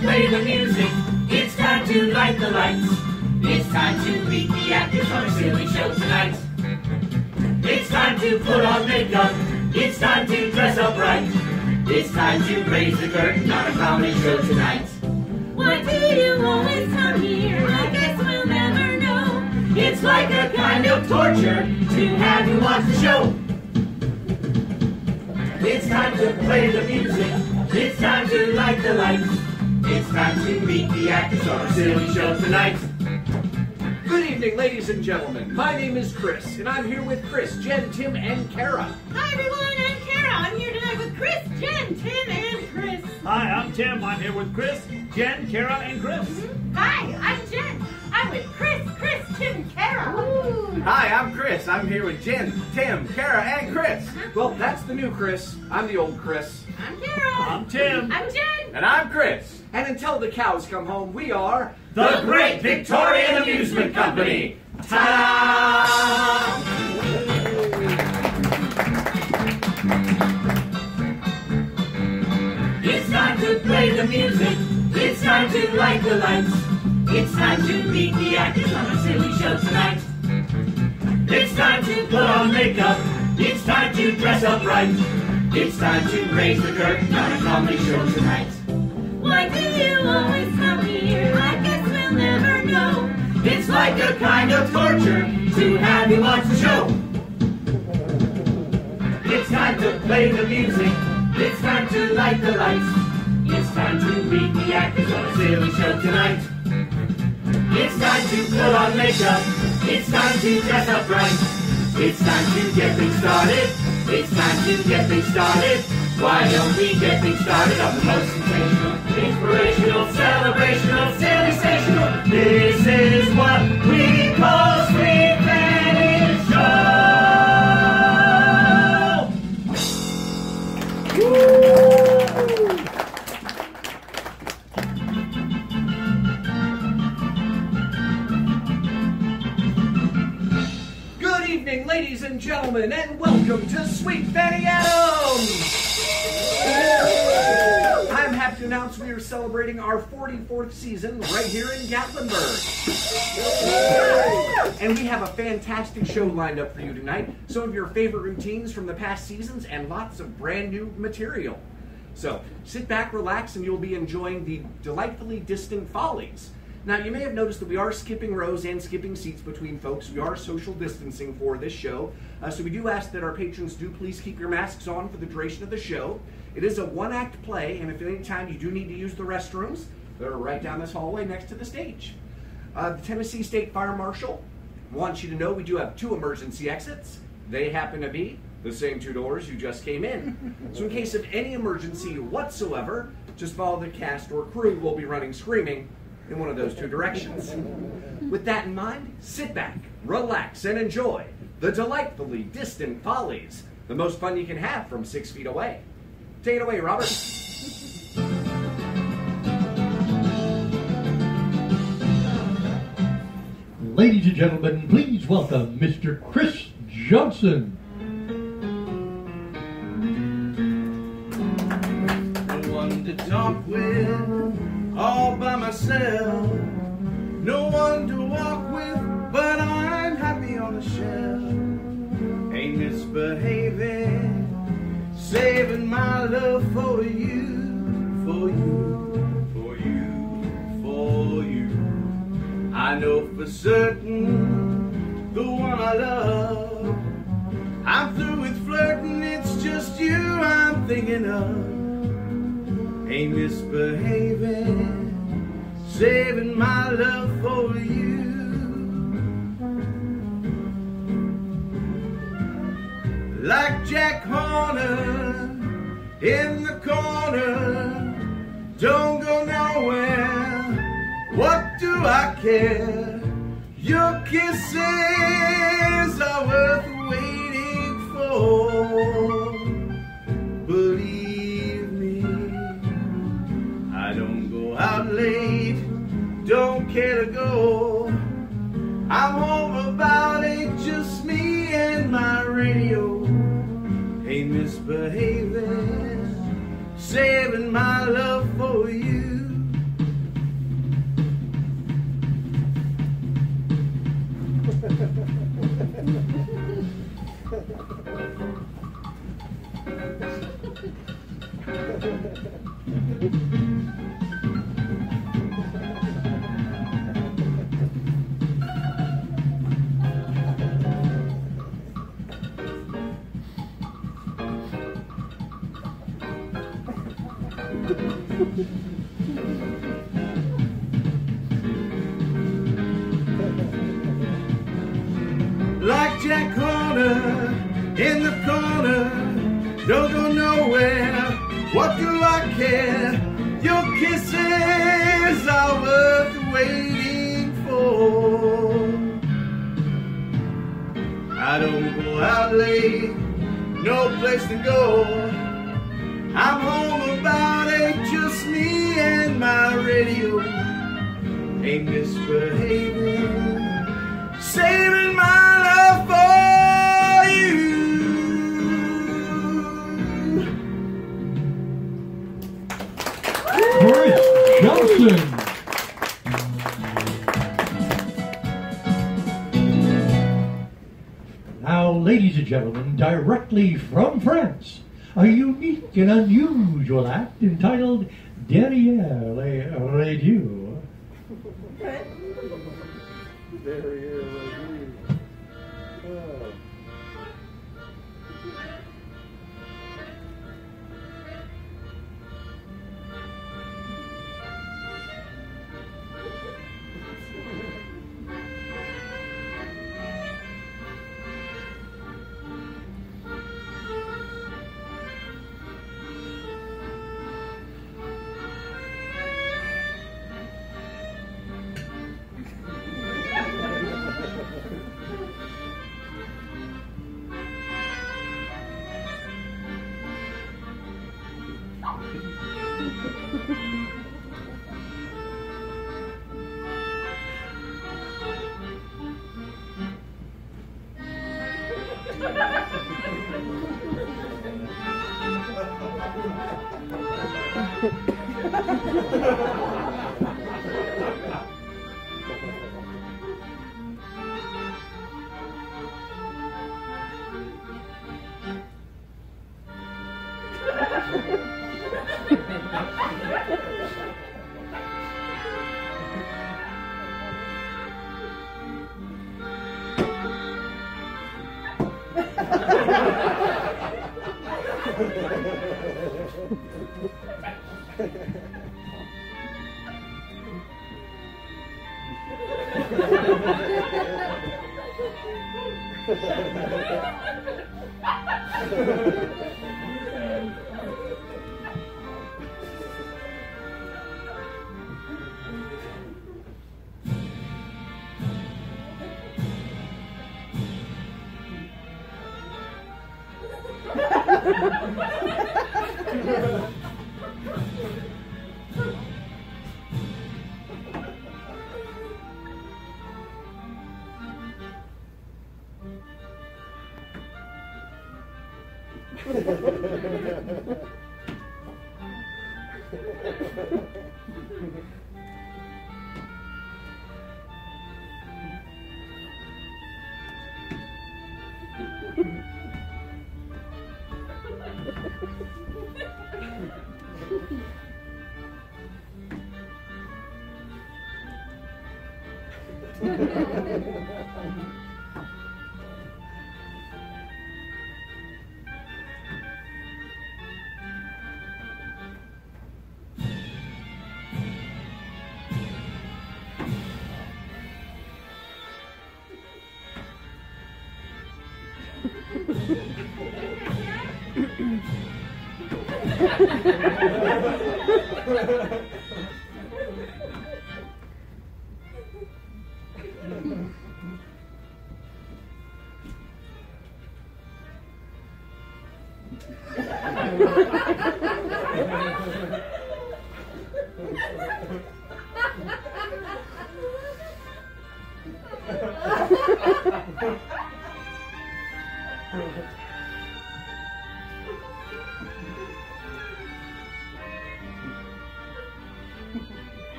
play the music. It's time to light the lights. It's time to meet the actors on a silly show tonight. It's time to put on makeup. It's time to dress up right. It's time to raise the curtain on a comedy show tonight. Why do you always come here? I guess we'll never know. It's like a kind of torture to have you watch the show. It's time to play the music. It's time to light the lights. It's time to meet the actors on a silly show tonight. Good evening, ladies and gentlemen. My name is Chris, and I'm here with Chris, Jen, Tim, and Kara. Hi everyone, I'm Kara. I'm here tonight with Chris, Jen, Tim, and Chris. Hi, I'm Tim. I'm here with Chris, Jen, Kara, and Chris. Hi, I'm Jen. I'm with Chris, Tim, Kara. Ooh. Hi, I'm Chris. I'm here with Jen, Tim, Kara, and Chris. Well, that's the new Chris. I'm the old Chris. I'm Kara. I'm Tim. I'm Jen. And I'm Chris. And until the cows come home, we are The Great Victorian Amusement Company. Ta-da! It's time to play the music. It's time to light the lights. It's time to meet the actors on a silly show tonight. It's time to put on makeup. It's time to dress up right. It's time to raise the curtain on a comedy show tonight. Why do you always come here? I guess we'll never know. It's like a kind of torture to have you watch the show. It's time to play the music. It's time to light the lights. It's time to meet the actors on a silly show tonight. It's time to put on makeup. It's time to dress up right. It's time to get things started. It's time to get things started. Why don't we get things started on the most sensational, inspirational, celebrational, sensational? This is what we call Sweet Fanny Show! Good evening, ladies and gentlemen, and welcome to Sweet Fanny Adams! I'm happy to announce we are celebrating our 44th season right here in Gatlinburg. And we have a fantastic show lined up for you tonight. Some of your favorite routines from the past seasons and lots of brand new material. So sit back, relax, and you'll be enjoying the delightfully distant follies. Now, you may have noticed that we are skipping rows and skipping seats between folks. We are social distancing for this show. So we do ask that our patrons do please keep your masks on for the duration of the show. It is a one-act play, and if at any time you do need to use the restrooms, they're right down this hallway next to the stage. The Tennessee State Fire Marshal wants you to know we do have 2 emergency exits. They happen to be the same 2 doors you just came in. So in case of any emergency whatsoever, just follow the cast or crew. Will be running screaming in one of those 2 directions. With that in mind, sit back, relax, and enjoy the delightfully distant follies, the most fun you can have from 6 feet away. Take it away, Robert. Ladies and gentlemen, please welcome Mr. Chris Johnson. No one to talk with, all by myself. No one to walk with, but I'm happy on the shelf. Ain't misbehaving, saving my love for you, for you, for you, for you. I know for certain the one I love. I'm through with flirting, it's just you I'm thinking of. Ain't misbehaving, saving my love for you. Like Jack Horner in the corner, don't go nowhere, what do I care? Your kisses are worth waiting for. Believe me, I don't go out late, don't care to go. I'm home about 8, just me and my radio. Ain't misbehaving, saving my love for you. Like Jack Horner in the corner, don't go nowhere. What do I care? Your kisses are worth waiting for. I don't go out late, no place to go. I'm home about 8, just me and my radio. Ain't misbehaving, saving my love for you. Chris Johnson. Now, ladies and gentlemen, directly from France, a unique and unusual act entitled Derrière les radios.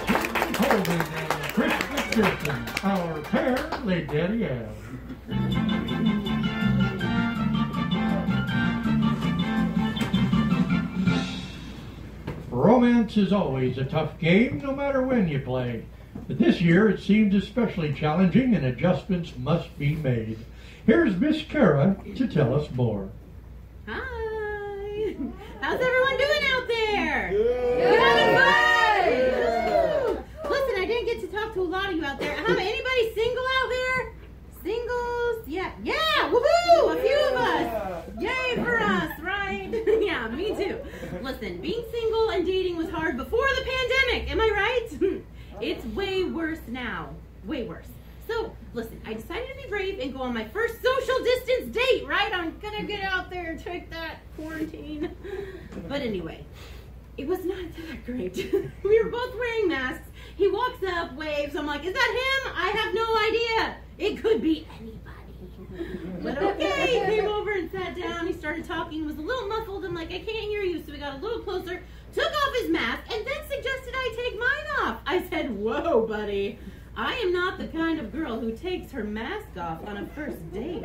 Chris Johnson, our pair, les derrière. Romance is always a tough game, no matter when you play. But this year it seems especially challenging and adjustments must be made. Here's Miss Kara to tell us more. Hi! How's everyone doing out there? Good. You having fun? Listen, I didn't get to talk to a lot of you out there. Anybody single out there? Singles? Yeah, woohoo! A few of us. Yay for us, right? Yeah, me too. Listen, being single and dating was hard before the pandemic, am I right? It's way worse now. Way worse. So, listen, I decided to be brave and go on my first social distance date, right? I'm gonna get out there and take that quarantine. But anyway, it was not that great. We were both wearing masks. He walks up, waves. I'm like, is that him? I have no idea. It could be anybody. But okay, he came over and sat down. He started talking, was a little muffled. I'm like, I can't hear you. So we got a little closer, took off his mask, and then suggested I take mine off. I said, whoa, buddy. I am not the kind of girl who takes her mask off on a first date.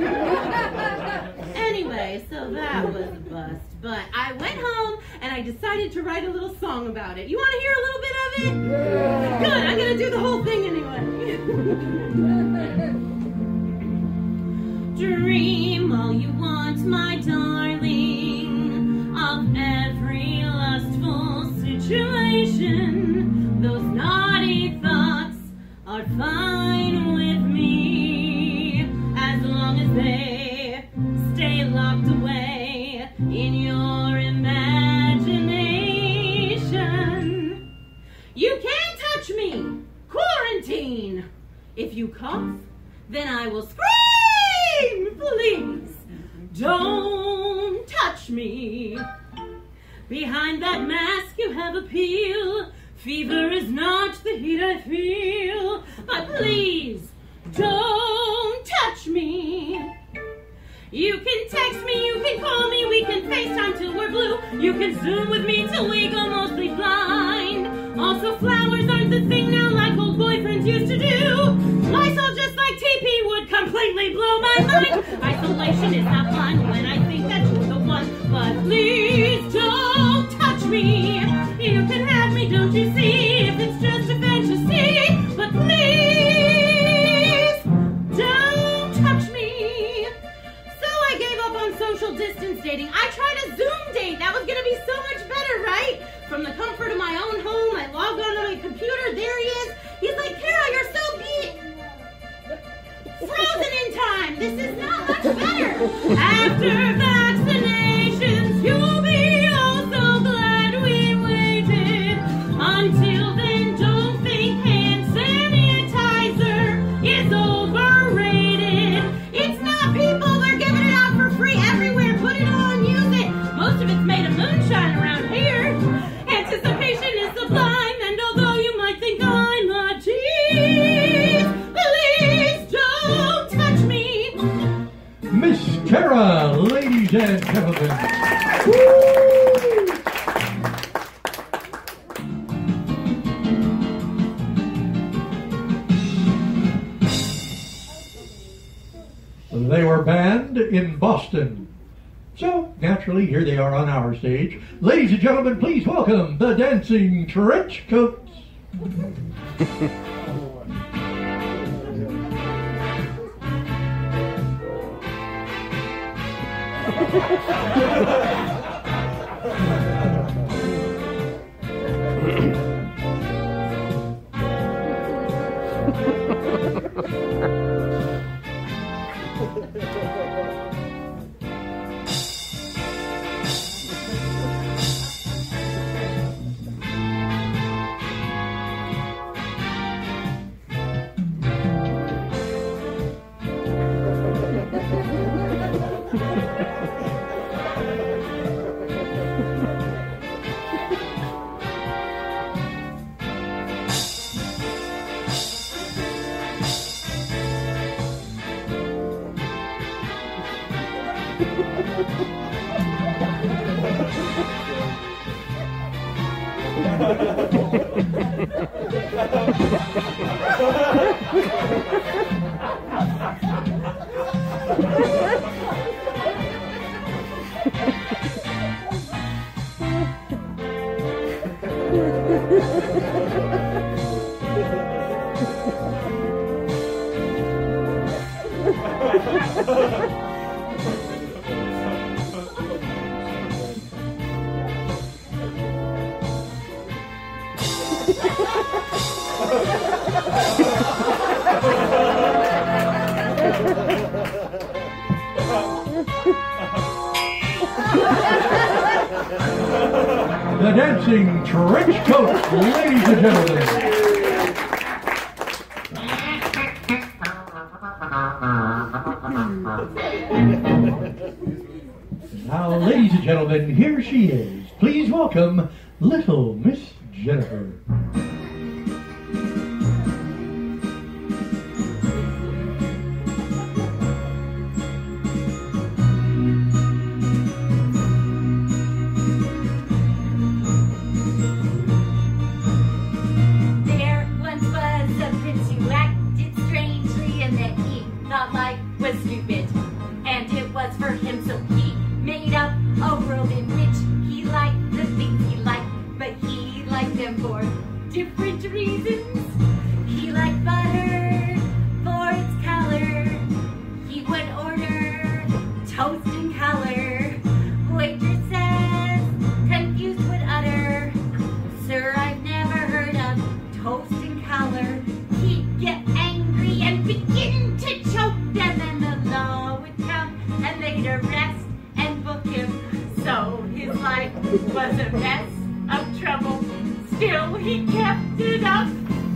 Anyway, so that was a bust. But I went home and I decided to write a little song about it. You want to hear a little bit of it? Yeah. Good, I'm going to do the whole thing anyway. Dream all you want, my darling, of every lustful situation. Those naughty thoughts are fine with me, as long as they stay locked away in your imagination. You can't touch me! Quarantine! If you cough, then I will scream! Please, don't touch me. Behind that mask you have appeal. Fever is not the heat I feel. But please, don't touch me. You can text me, you can call me, we can FaceTime till we're blue. You can Zoom with me till we go mostly blind. Also, flowers aren't the thing now like old boyfriends used to do. Lysol just like TP would completely blow my mind. Isolation is not fun when I think that you're the one. But please don't touch me. You can have me, don't you see, if it's just a fantasy. But please don't touch me. So I gave up on social distance dating. I tried a Zoom date. That was going to be so much better, right? From the comfort of my own home, I logged onto my computer. There he is. He's like, Kara, you're so frozen in time. This is not much better. After vaccinations, you'll be oh so glad we waited. Until then, don't think hand sanitizer is overrated. It's not, people. They're giving it out for free everywhere. Put it on, use it. Most of it's made of moonshine around here. Anticipation is sublime, and although you might think I'm a tease, please don't touch me. Miss Kara, ladies and gentlemen. They were banned in Boston. So, naturally, here they are on our stage. Ladies and gentlemen, please welcome the Dancing Trenchcoats. The dancing trench coat, ladies and gentlemen. Now, ladies and gentlemen, here she is. Please welcome Little Miss Jennifer. There once was a prince who acted strangely, and that he thought life was stupid. And it was for him, so he made up a world in which he liked the things he liked, but he liked them for different reasons. He liked butter for its color. He would order toast in color. Waitress says, confused would utter, "Sir, I've never heard of toast in color." He'd get angry and begin to choke, and then the law would come and they'd arrest and book him. So his life was a mess of trouble. Still he kept it up.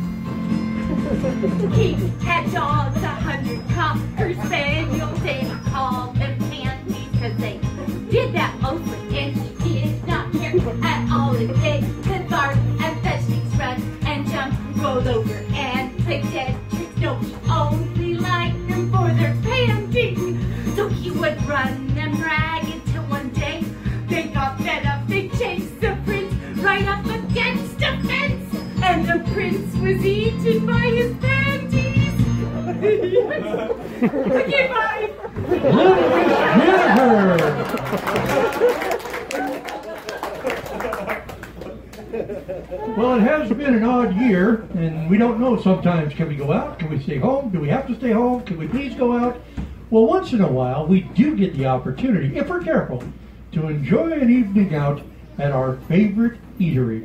He had dogs, 100 cocker spaniels, and he called them pansies, 'cause they did that mostly, and he did not care at all if they could bark and fetch things, run and jump, roll over and play dead tricks. No, he only liked them for their panting. So he would run them ragged till one day they got fed up. They chased the prince right up against a fence, and the prince was eaten by his panties. Okay, bye. Little Miss Jennifer. Well, it has been an odd year, and we don't know sometimes. Can we go out? Can we stay home? Do we have to stay home? Can we please go out? Well, once in a while, we do get the opportunity, if we're careful, to enjoy an evening out at our favorite eatery.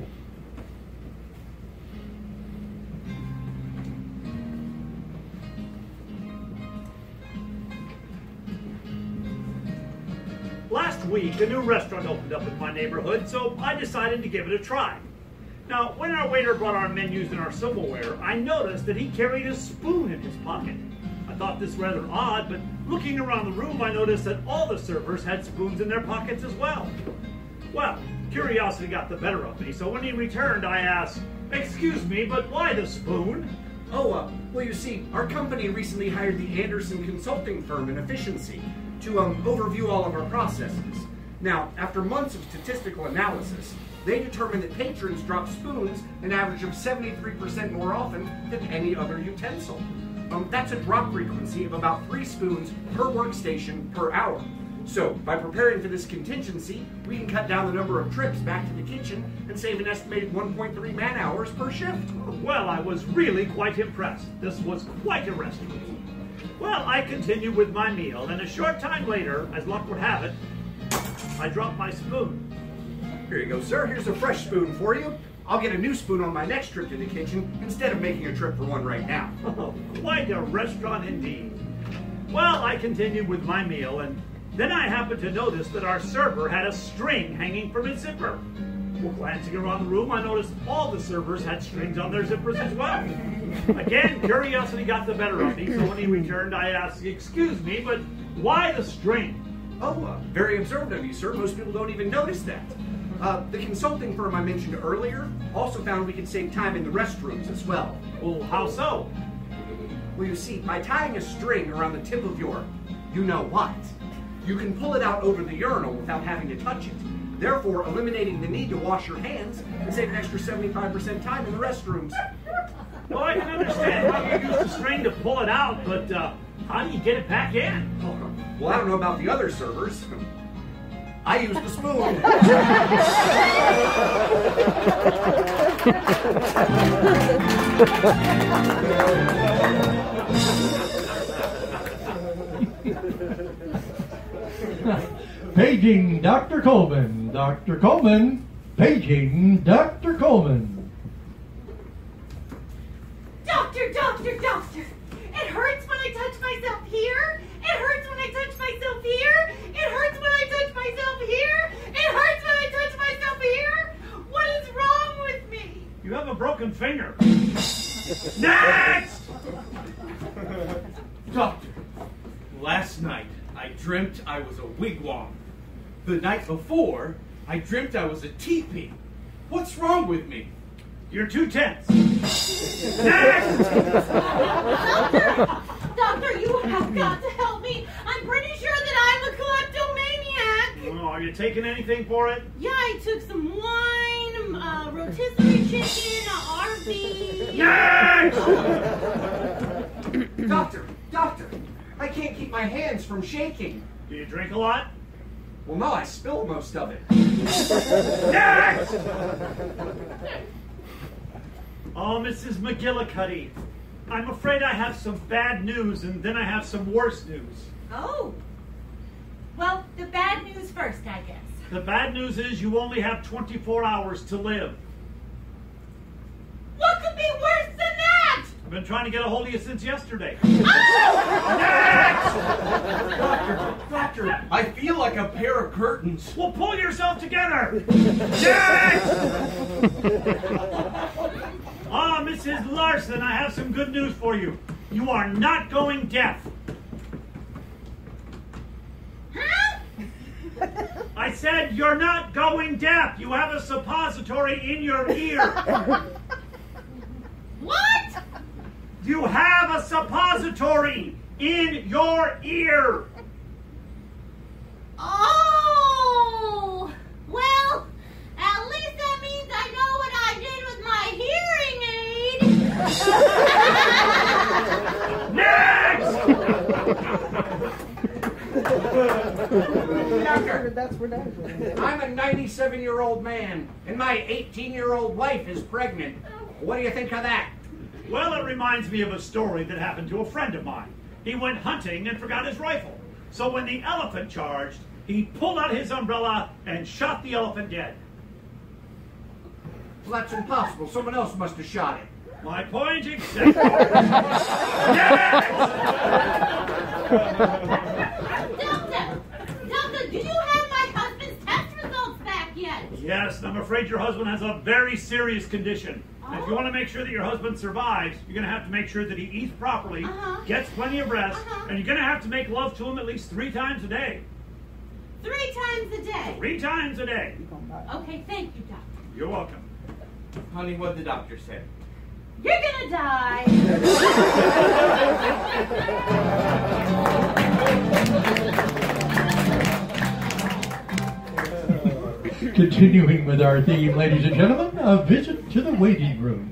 Last week, a new restaurant opened up in my neighborhood, so I decided to give it a try. Now, when our waiter brought our menus and our silverware, I noticed that he carried a spoon in his pocket. I thought this rather odd, but looking around the room, I noticed that all the servers had spoons in their pockets as well. Well, curiosity got the better of me, so when he returned, I asked, "Excuse me, but why the spoon?" Oh, well, you see, our company recently hired the Anderson consulting firm in efficiency to overview all of our processes. Now, after months of statistical analysis, they determined that patrons drop spoons an average of 73% more often than any other utensil. That's a drop frequency of about 3 spoons per workstation per hour. So, by preparing for this contingency, we can cut down the number of trips back to the kitchen and save an estimated 1.3 man-hours per shift. Well, I was really quite impressed. This was quite a restaurant. Well, I continued with my meal, and a short time later, as luck would have it, I dropped my spoon. Here you go, sir. Here's a fresh spoon for you. I'll get a new spoon on my next trip to the kitchen instead of making a trip for one right now. Oh, quite a restaurant indeed. Well, I continued with my meal, and then I happened to notice that our server had a string hanging from his zipper. Well, glancing around the room, I noticed all the servers had strings on their zippers as well. Again, curiosity got the better of me, so when he returned, I asked, "Excuse me, but why the string?" Oh, very observant of you, sir. Most people don't even notice that. The consulting firm I mentioned earlier also found we could save time in the restrooms as well. Well, how so? Well, you see, by tying a string around the tip of your you-know-what, you can pull it out over the urinal without having to touch it, therefore eliminating the need to wash your hands and save an extra 75% time in the restrooms. Well, I can understand how you use the string to pull it out, but how do you get it back in? Well, I don't know about the other servers. I use the spoon. Paging Dr. Coleman. Dr. Coleman. Paging Dr. Coleman. Doctor, doctor, doctor. It hurts when I touch myself here. It hurts when I touch myself here. It hurts when I touch myself here. It hurts when I touch myself here. What is wrong with me? You have a broken finger. Next! Doctor, last night I dreamt I was a wigwam. The night before, I dreamt I was a teepee. What's wrong with me? You're too tense. Next! Doctor, you have got to help me. I'm pretty sure that I'm a kleptomaniac. Oh, are you taking anything for it? Yeah, I took some wine, rotisserie chicken, Arby's. Next! Doctor, I can't keep my hands from shaking. Do you drink a lot? Well, no, I spilled most of it. Next! Oh, Mrs. McGillicuddy, I'm afraid I have some bad news, and then I have some worse news. Oh. Well, the bad news first, I guess. The bad news is you only have 24 hours to live. What could be worse than that? I've been trying to get a hold of you since yesterday. Doctor, I feel like a pair of curtains. Well, pull yourself together. Next! Ah, Mrs. Larson, I have some good news for you. You are not going deaf. Huh? I said you're not going deaf. You have a suppository in your ear. What? You have a suppository in your ear. Oh! Well, at least that means I know what I did with my hearing aid. Doctor, I'm a 97-year-old man, and my 18-year-old wife is pregnant. What do you think of that? Well, it reminds me of a story that happened to a friend of mine. He went hunting and forgot his rifle. So when the elephant charged, he pulled out his umbrella and shot the elephant dead. Well, that's impossible. Someone else must have shot it. My point exactly. Delta, do you have my husband's test results back yet? Yes, I'm afraid your husband has a very serious condition. And if you want to make sure that your husband survives, you're going to have to make sure that he eats properly, gets plenty of rest, and you're going to have to make love to him at least 3 times a day. 3 times a day? 3 times a day. Okay, thank you, Doctor. You're welcome. Honey, what did the doctor say? You're gonna die. Continuing with our theme, ladies and gentlemen, a visit to the waiting room.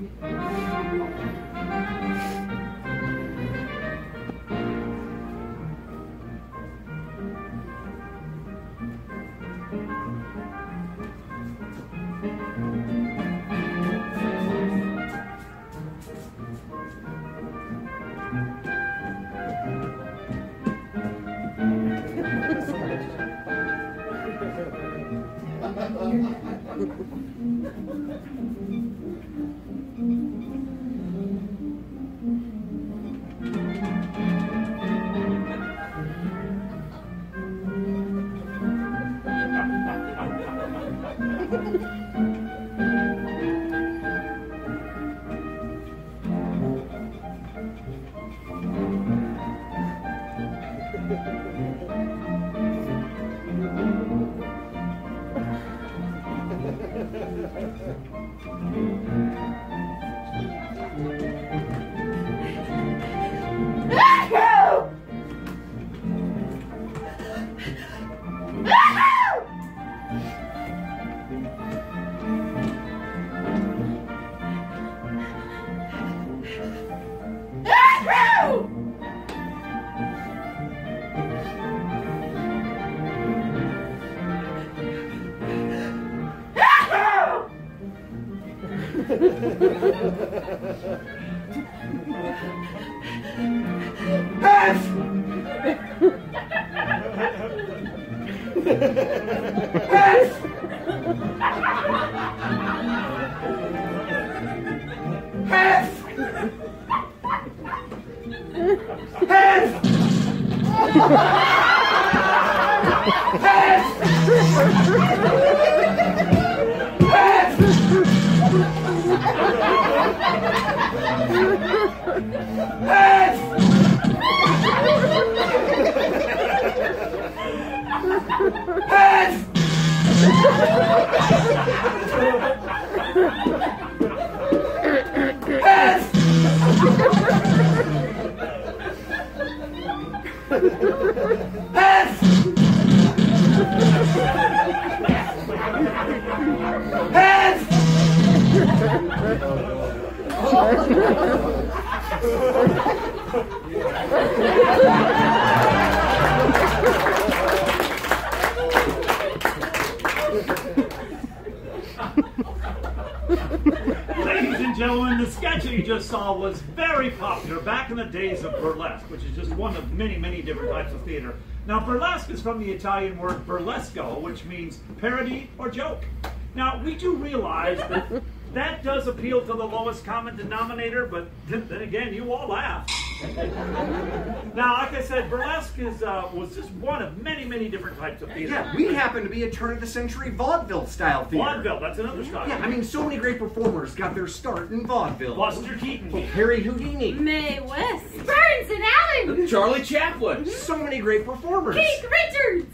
Ladies and gentlemen, the sketch that you just saw was very popular back in the days of burlesque, which is just one of many, many different types of theater. Now, burlesque is from the Italian word burlesco, which means parody or joke. Now, we do realize that that does appeal to the lowest common denominator, but then again, you all laugh. Now, like I said, burlesque was just one of many, many different types of theater. Yeah, we happen to be a turn-of-the-century vaudeville style theater. Vaudeville, that's another style. Yeah, I mean, so many great performers got their start in vaudeville. Buster Keaton. Harry Houdini. Mae West. Burns and Allen. Charlie Chaplin. So many great performers. Keith Richards.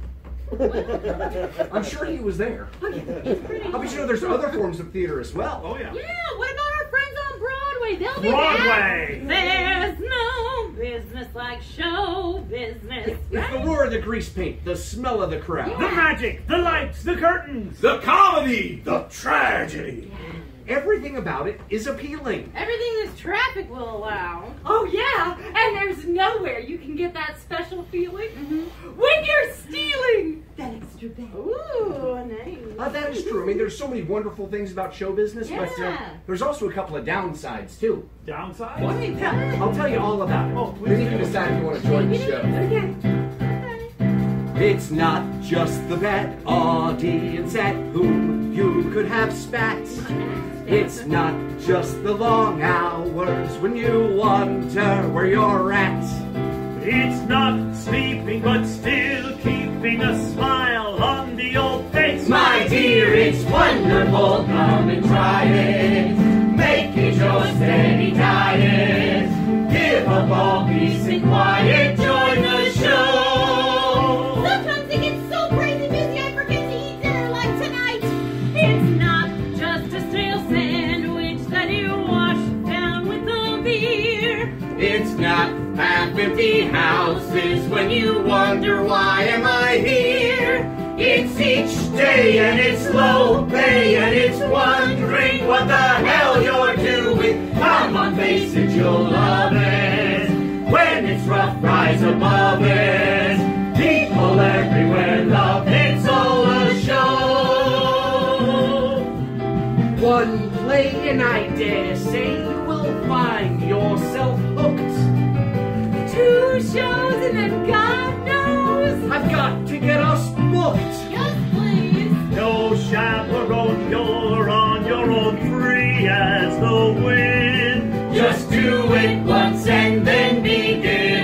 I'm sure he was there. How about you know there's other forms of theater as well? Oh, yeah. Yeah, what about our friends on Broadway? They'll be Broadway. back. There's no business like show business. It's the roar of the grease paint, the smell of the crowd. The magic, the lights, the curtains. The comedy. The tragedy. Everything about it is appealing. Everything this traffic will allow. Oh yeah, and there's nowhere you can get that special feeling when you're stealing that extra bag. Ooh, nice. That is true. I mean, there's so many wonderful things about show business, but Yeah. there's also a couple of downsides, too. Downside? I'll tell you all about it. Oh, please Then you can do. decide if you want to join the show. Okay. It's not just the bad audience at whom you could have spat. It's not just the long hours when you wonder where you're at. It's not sleeping, but still keeping a smile on the old face. My dear, it's wonderful, come and try it. Make it your steady diet. Give up all peace and quiet, join the show. Sometimes it gets so crazy busy I forget to eat dinner like tonight. It's not just a stale sandwich that you wash down with a beer. It's not half-empty houses when you wonder why am I here. It's each day and it's low pay and it's wondering what the hell you're doing. Come on, face it, you'll love it. When it's rough, rise above it. People everywhere love it. It's all a show. One play and I dare say you will find yourself hooked. 2 shows and then God knows. I've got to get us booked. Yes, please. No chaperone, you're on your own, free as the wind. Just do it once and then begin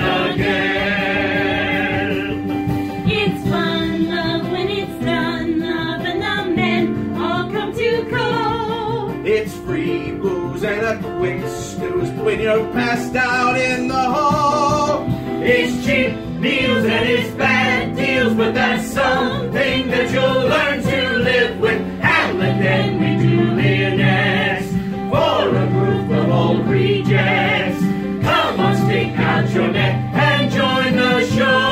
again. It's fun love when it's done love and the men all come to call. It's free booze and a quick snooze when you're passed out in the hall. It's cheap meals and it's bad deals, but that's something that you'll learn to live with. Hamlet, then we duly next for a group of old rejects. Come on, stick out your neck and join the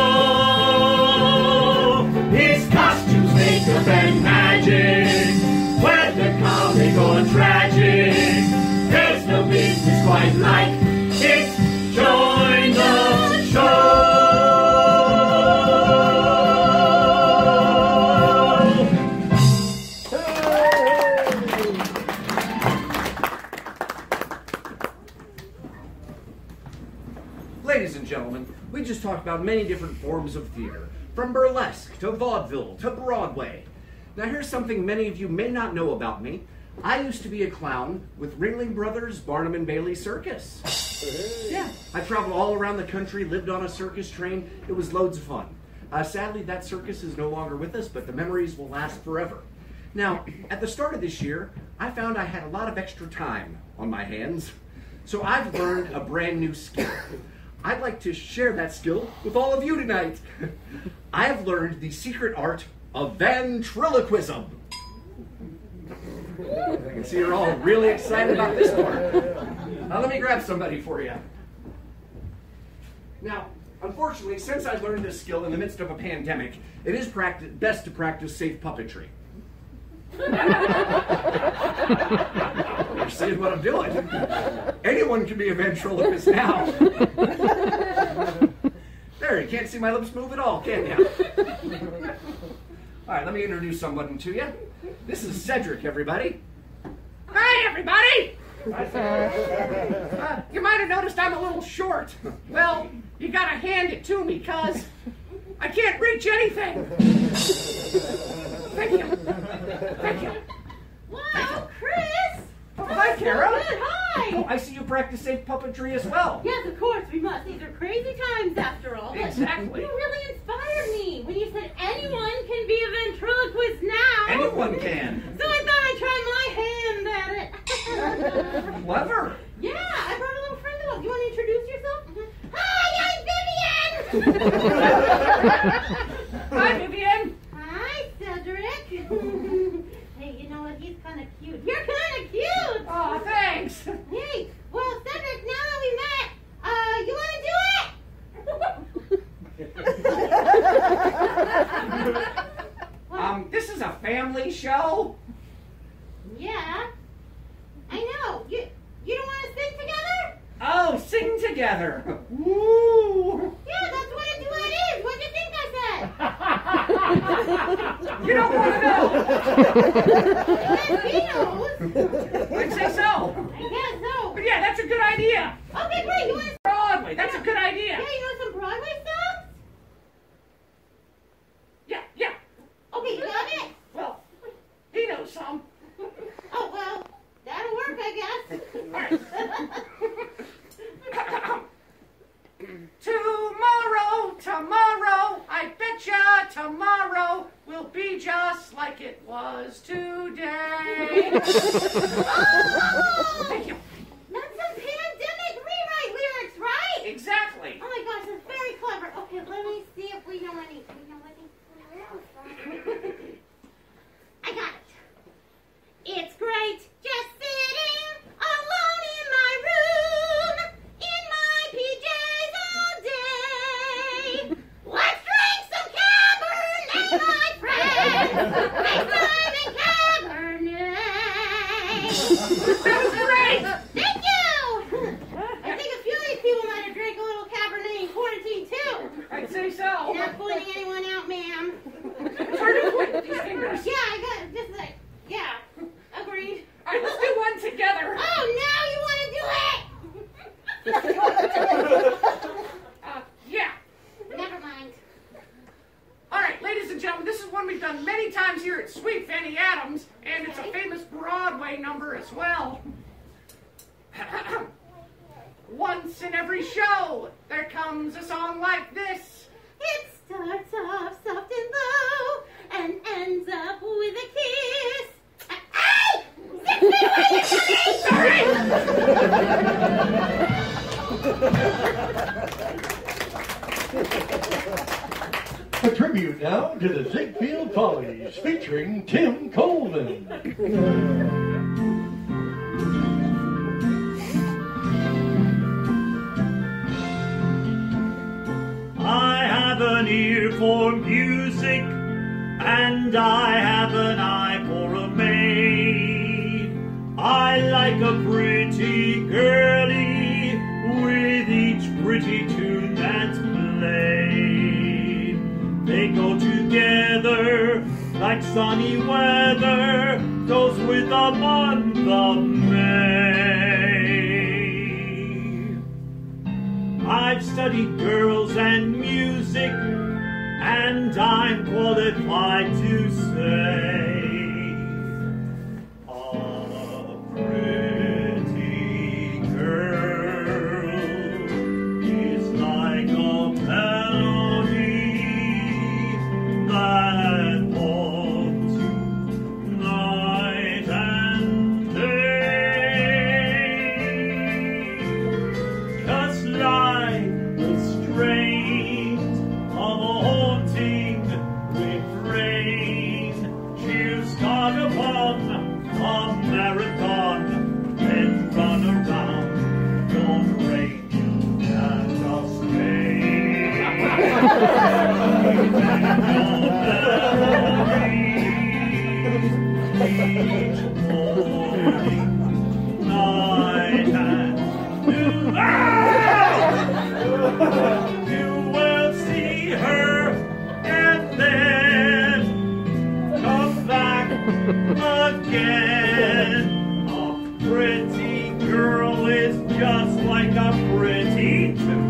show. It's costumes, makeup, and magic, whether comic or tragic. There's no business quite like it's join the show. about many different forms of theater, from burlesque to vaudeville to Broadway. Now here's something many of you may not know about me. I used to be a clown with Ringling Brothers' Barnum and Bailey Circus. Yeah, I traveled all around the country, lived on a circus train. It was loads of fun. Sadly, that circus is no longer with us, but the memories will last forever. Now, at the start of this year, I found I had a lot of extra time on my hands. So I've learned a brand new skill. I'd like to share that skill with all of you tonight. I have learned the secret art of ventriloquism. I can see you're all really excited about this part. Now let me grab somebody for you. Now, unfortunately, since I learned this skill in the midst of a pandemic, it is best to practice safe puppetry. You're seeing what I'm doing. Anyone can be a ventriloquist now. There, you can't see my lips move at all, can you? All right, let me introduce someone to you. This is Cedric, everybody. Hi, everybody! You might have noticed I'm a little short. Well, you gotta hand it to me, cuz I can't reach anything. Thank you. Thank you. Wow, Chris! Oh, hi, Kara. Good, hi! Oh, I see you practice safe puppetry as well. Yes, of course, we must. These are crazy times after all. But Exactly. you really inspired me when you said anyone can be a ventriloquist now. Anyone can. So I thought I'd try my hand at it. Clever. Yeah, I brought a little friend along. You want to introduce yourself? Hi, I'm Vivian! Hi, Vivian. Hi, Cedric. Hey, you know what? He's kind of cute. You're kind of cute! Oh, thanks. Hey, well, Cedric, now that we met, you want to do it? This is a family show. Yeah, I know. You don't want to sing together? Oh, sing together. Woo. Yeah, that's what a duet is. What do you think I said? You don't want to know. Yes, he knows. I'd say so. I guess so. But yeah, that's a good idea. Okay, great. You want to... Broadway, that's a good idea. Yeah, you know some Broadway songs? Yeah. Okay, you got it? Well, he knows some. Oh, well, that'll work, I guess. All right. Tomorrow, I betcha tomorrow will be just like it was today. Oh! Thank you. That's some pandemic rewrite lyrics, right? Exactly. Oh my gosh, that's very clever. Okay, let me see if we know any. I got it. It's great just sitting alone in my room, in my PJs all day. Let's drink some Cabernet, my friends. Ice lime and Cabernet. That was great. Thank you. I think a few of these people might have drank a little Cabernet in quarantine too. I'd say so. You're not pointing anyone out, ma'am. It's hard to point with these fingers. Yeah, I got just like, yeah, agreed. All right, let's do one together. Oh, now you want to do it? Yeah. Never mind. All right, ladies and gentlemen, this is one we've done many times here at Sweet Fanny Adams, and it's a famous Broadway number as well. Once in every show, there comes a song like this. It starts off soft and low and ends up with a kiss. Hey! 6 feet away, A tribute now to the Ziegfeld Follies, featuring Tim Coleman. I have an ear for music, and I have an eye for a maid. I like a pretty girlie with each pretty tune that's played. They go together like sunny weather goes with the month of May. I've studied girls and music sick, and I'm qualified to say a pretty girl is like a melody that haunts night and day. 'Cause like the strains of a haunting refrain, she'll start upon a marathon, then run around your range and just stay. Each morning, night and you will see her and then come back again. A pretty girl is just like a pretty tune.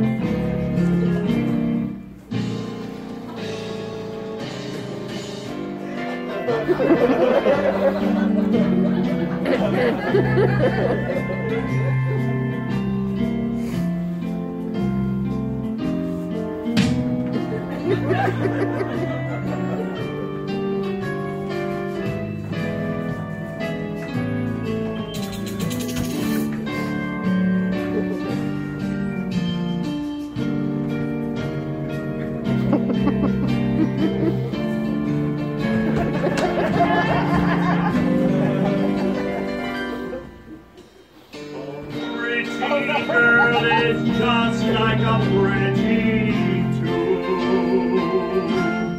Pretty girl is just like a pretty tune.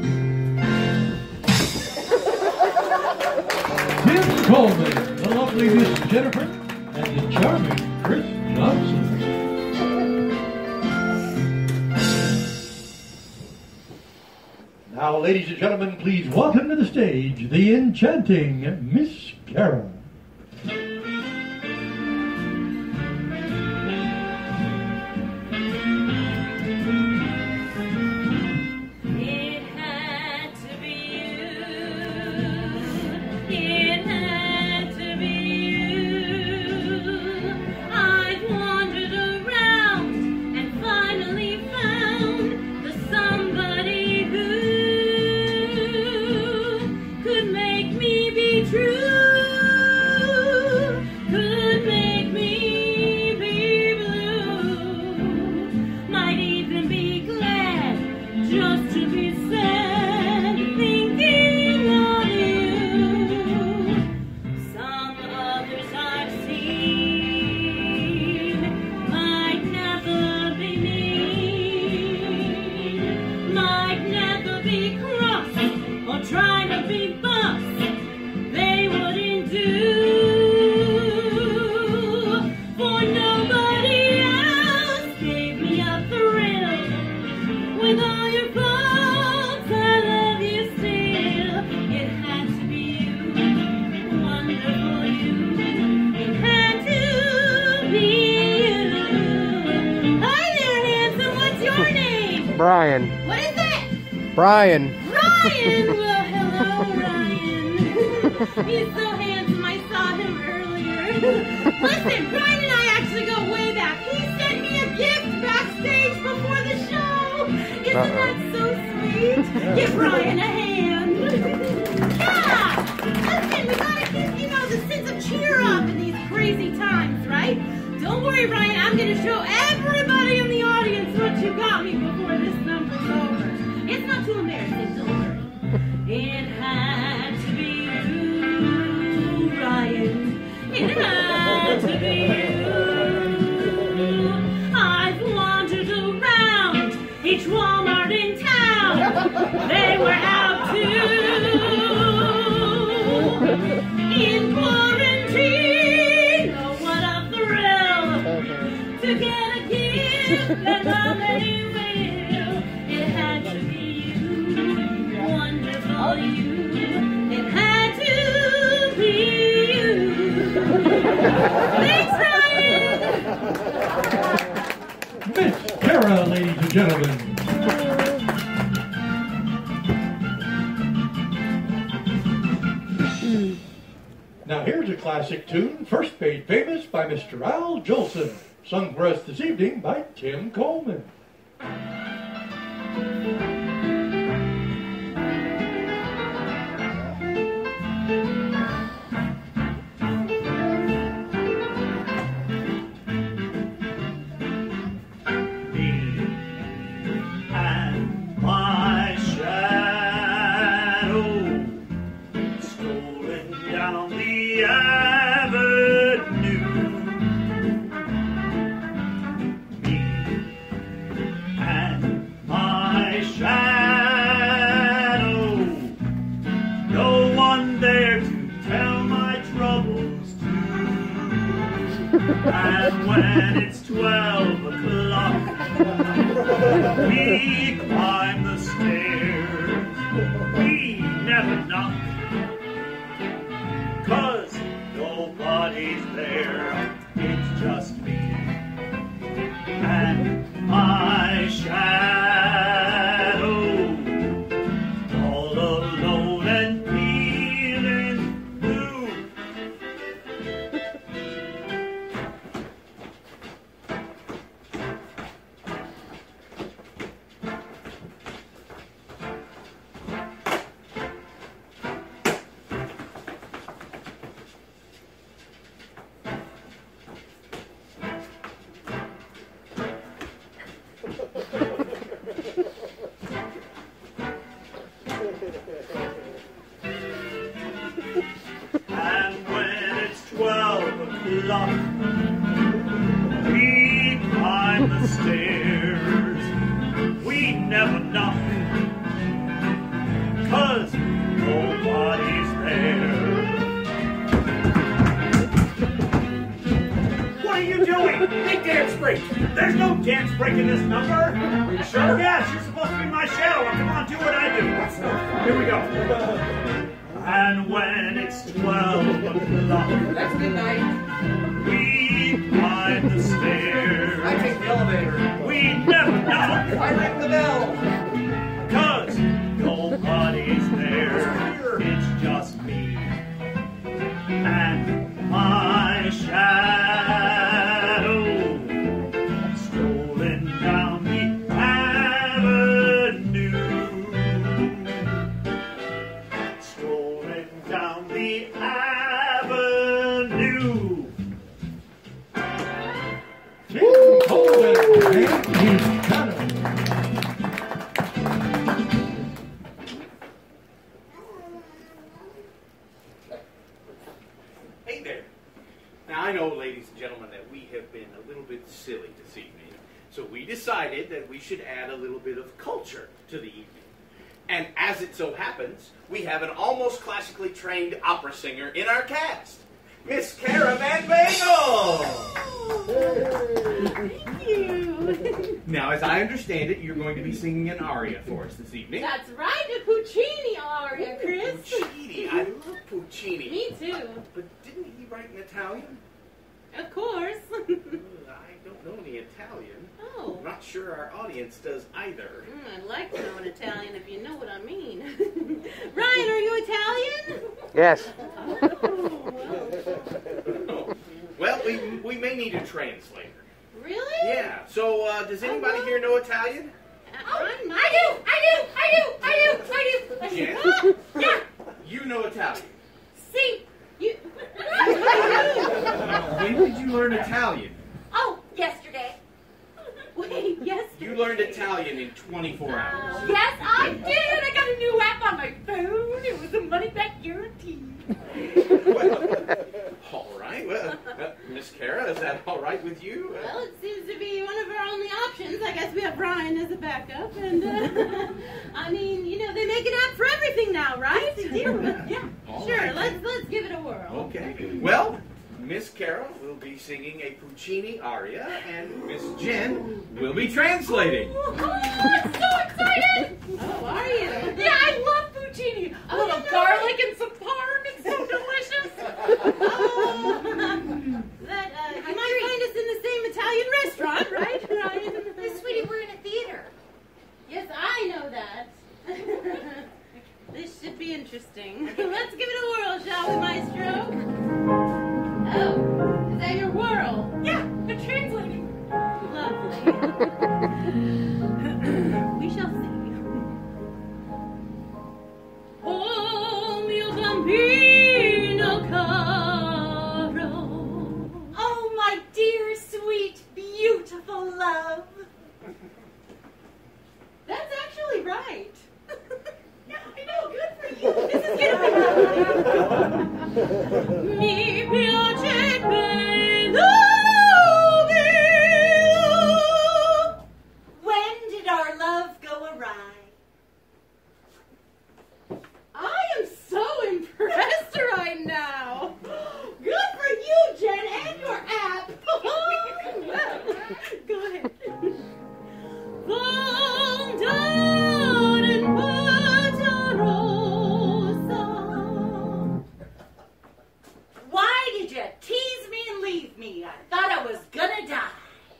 Tim Coleman, the lovely Miss Jennifer, and the charming Chris Johnson. Now, ladies and gentlemen, please welcome to the stage the enchanting Miss Carol. It had to be you. It had to be you. I've wandered around and finally found the somebody who could make me be true. Could make me be blue. Might even be glad just to be sad, thinking of you. Some others I've seen might never be mean, might never be cross or try to be boss. They wouldn't do, for nobody else gave me a thrill. With all your faults, I love you still. It had to be you, wonderful you. It had to be you. Hi there, handsome. What's your name? Brian. What is it? Brian. Ryan. Well, hello, Ryan. He's so handsome. I saw him earlier. Listen, Brian and I actually go way back. He sent me a gift backstage before the show. Isn't that so sweet? Give Brian a hand. Yeah! Listen, we gotta keep, the sense of cheer up in these crazy times, right? Don't worry, Brian. I'm gonna show everybody in the audience what you got me before this number's over. It's not too embarrassing, don't worry. It had to be you, Ryan. It had to be you. I've wandered around each Walmart in town. They were out too. In quarantine, oh what a thrill to get a gift that love they will. It had to be you, wonderful you. It had to be you. Thanks, Ryan. Miss Carol, ladies and gentlemen. Now here's a classic tune, first made famous by Mr. Al Jolson, sung for us this evening by Tim Coleman. And when it's 12 o'clock, we climb the stairs. We never knock, 'cause nobody's there. It's just me and my shadow, all alone and feeling blue. And when it's 12 o'clock, we climb the stairs. We never knock, 'cause nobody's there. What are you doing? Big dance break. There's no dance break in this number. Are you sure? Yes, you're supposed to be my shadow. Come on, do what I do. Here we go. And when it's 12 o'clock, That's midnight. we climb the stairs. I take the elevator. We never knock, I ring the bell. 'cause nobody's there. It's just me and my shadow, strolling down the avenue. Strolling down the avenue. Tim Coleman and his shadow. Hey there. Now, I know, ladies and gentlemen, that we have been a little bit silly this evening, so we decided that we should add a little bit of culture to the evening. And as it so happens, we have an almost classically trained opera singer in our cast, Miss Cara Van Bagel! Thank you. Now, as I understand it, you're going to be singing an aria for us this evening. That's right, the Puccini aria, Chris. Puccini. I love Puccini. Me too. But didn't he write in Italian? Of course. I don't know any Italian. Oh. I'm not sure our audience does either. I'd like to know an Italian if you know what I mean. Ryan, are you Italian? Yes. Oh, Well, we may need a translator. really? Yeah. So, does anybody here know Italian? Ryan, I do. Jen? Yeah. You know Italian. See. You. When did you learn Italian? Oh, yesterday. Wait, yes. You learned Italian in 24 hours. Yes, I did. I got a new app on my phone. It was a money-back guarantee. Well, all right. Well, Miss Cara, is that all right with you? Well, it seems to be one of our only options. I guess we have Ryan as a backup, and I mean, you know, they make an app for everything now, right? They do. Yeah. All Sure. right. Let's give it a whirl. Okay. Well, Miss Cara will be singing a Puccini aria, and Miss Jen will be translating. Oh, I'm so excited. Oh, are you? Yeah, I love Puccini. A little garlic and some parm. It's so delicious. You might find us in the same Italian restaurant, right, Ryan? Hey, sweetie, we're in a theater. Yes, I know that. This should be interesting. Let's give it a whirl, shall we, Maestro? Oh, is that your whirl? Yeah, I'm translating. Lovely. We shall see. Oh, mio bambino caro. Oh, my dear, sweet, beautiful love. That's actually right. Yeah, I know, good for you. This is good. Mi piace bello, bello. When did our love go awry? I am so impressed right now. Good for you, Jen, and your app. Go ahead. Fondant Rosa. Why did you tease me and leave me? I thought I was gonna die.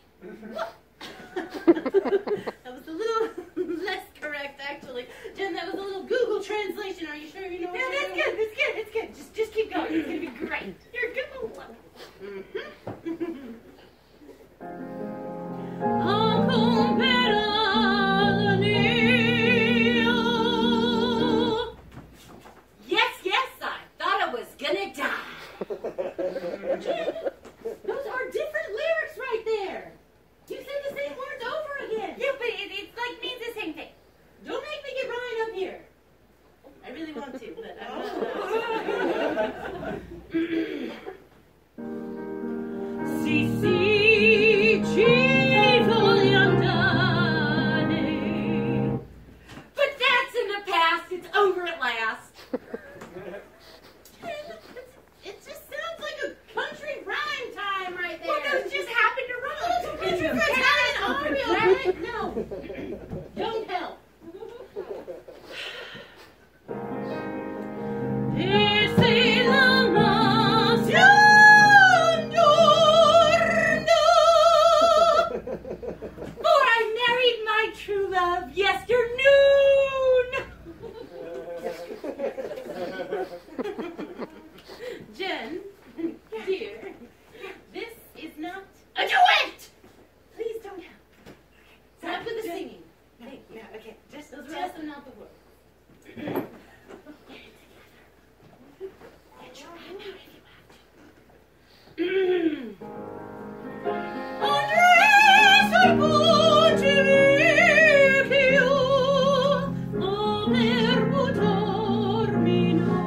That was a little less correct, actually. Jen, that was a little Google translation. Are you sure you know what Yeah, that's good, that's good, that's good. Just keep going. It's gonna be great. You're gonna love it. Yes, yes, I thought I was gonna die. Jen, those are different lyrics right there. You said the same words over again. Yeah, but it's like means the same thing. Don't make me get Ryan up here. I really want to, but I'm not. Sì, ci voglio andare. But that's in the past. It's over at last. It just sounds like a country rhyme time right there. Well, those just happen to rhyme. Country for Italian aria, right? No. Don't help. Ese la For I married my true love yesternoon. Jen, dear, this is not A duet! Please don't help. Stop with the singing. Thank you. Yeah, okay. Just Those rest are not the words. Get your hand out if you have Andres al Ponticchio, omer dormi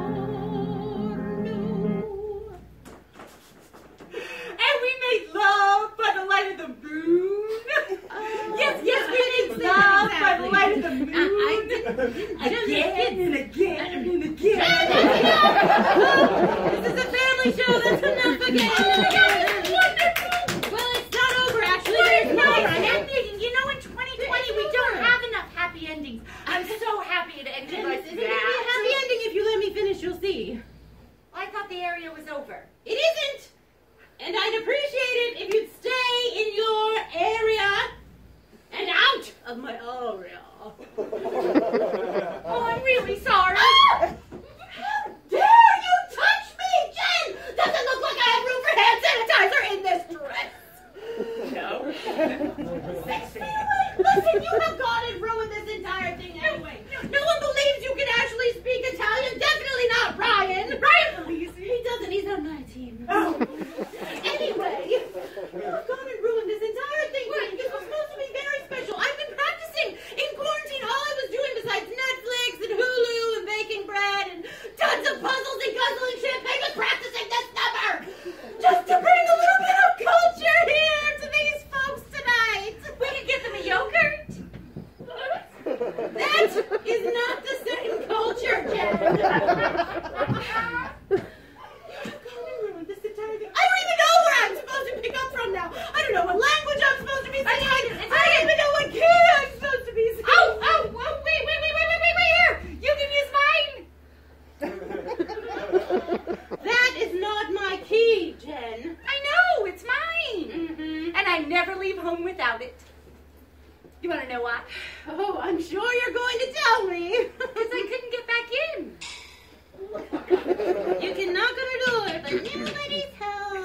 And we made love by the light of the moon. Yes, yes, we made love by the light of the moon. Again and again and again. This is a family show. That's enough again. Well, it's not over, actually. There's more. Nice ending. You know, in 2020 we don't have enough happy endings. I'm so happy it ended Jen, like this isn't going to be a happy that. ending if you let me finish. You'll see. I thought the area was over. It isn't. And I'd appreciate it if you'd stay in your area and out of my area. Oh, I'm really sorry. Ah! How dare you touch me, Jen! Doesn't look like I have room for hand sanitizer in this dress. No. Listen, you have gone and ruined this entire thing anyway. No one believes you can actually speak Italian. Definitely not Ryan. Ryan believes me. He doesn't. He's on my team. Oh. Anyway, you have gone and ruined this entire thing. This was supposed to be very special. I've been practicing in quarantine. All I was doing besides Netflix and Hulu and baking bread and tons of puzzles and guzzling champagne was practicing this number. Just to bring a little bit of culture here to these folks tonight. We could give them a yogurt. That is not the same culture, Jen. This entire thing. I don't even know where I'm supposed to pick up from now. I don't know what language I'm supposed to be singing. I don't even know what key I'm supposed to be singing. Oh, wait, here. You can use mine. That is not my key, Jen. I know, it's mine. Mm-hmm. And I never leave home without it. You want to know why? Oh, I'm sure you're going to tell me. Because I couldn't get back in. You can knock on her door, but nobody's home.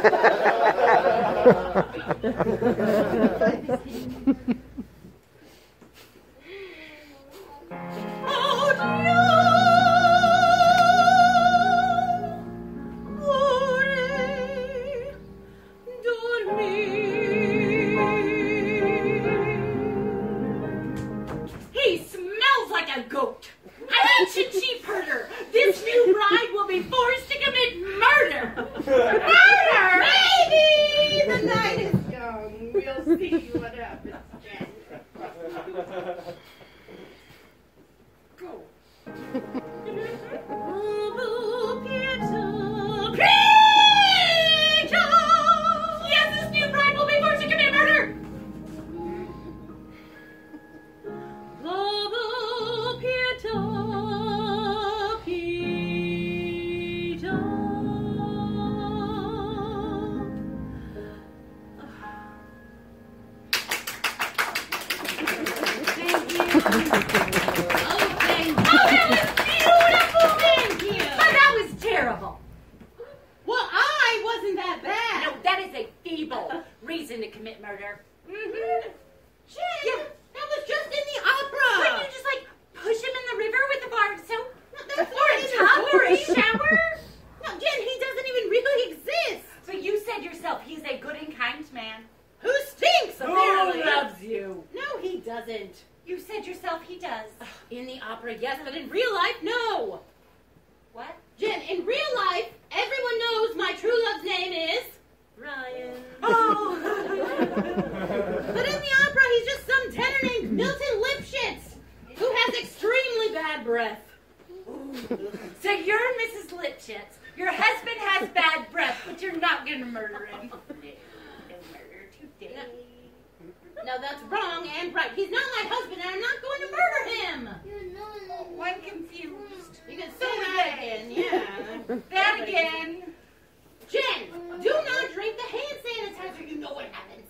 He smells like a goat. An ancient sheep herder. This new bride will be forced to commit murder. Murder! Maybe the night is young. We'll see what happens, Jen. Go. Yes, this new bride will be forced to commit murder. Terrible. Well, I wasn't that bad. No, that is a feeble reason to commit murder. Mm-hmm. Jen, Yeah. that was just in the opera. Couldn't you just like push him in the river with a bar of soap? No, that's Or not a in the tub or a story. shower? No, Jen, he doesn't even really exist. But you said yourself he's a good and kind man. Who stinks, apparently. Who loves you? No, he doesn't. You said yourself he does. In the opera, yes, but in real life, no. What? Jen, in real life, everyone knows my true love's name is Ryan. Oh. But in the opera, he's just some tenor named Milton Lipschitz, who has extremely bad breath. So you're Mrs. Lipschitz. Your husband has bad breath, but you're not going to murder him. No murder today. No, that's wrong and right. He's not my husband, and I'm not going to murder him. Oh, I'm confused. You can say that again, yeah. That again. Jen, do not drink the hand sanitizer. You know what happens.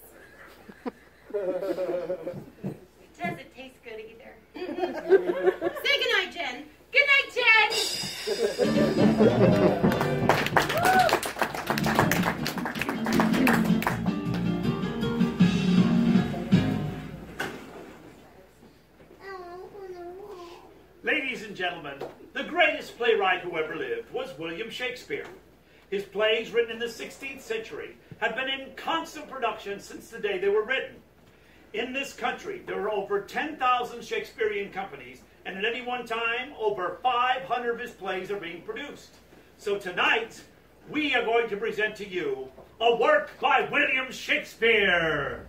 It doesn't taste good either. Say goodnight, Jen. Good night, Jen. Ladies and gentlemen, the greatest playwright who ever lived was William Shakespeare. His plays, written in the 16th century, have been in constant production since the day they were written. In this country, there are over 10,000 Shakespearean companies, and at any one time, over 500 of his plays are being produced. So tonight, we are going to present to you a work by William Shakespeare.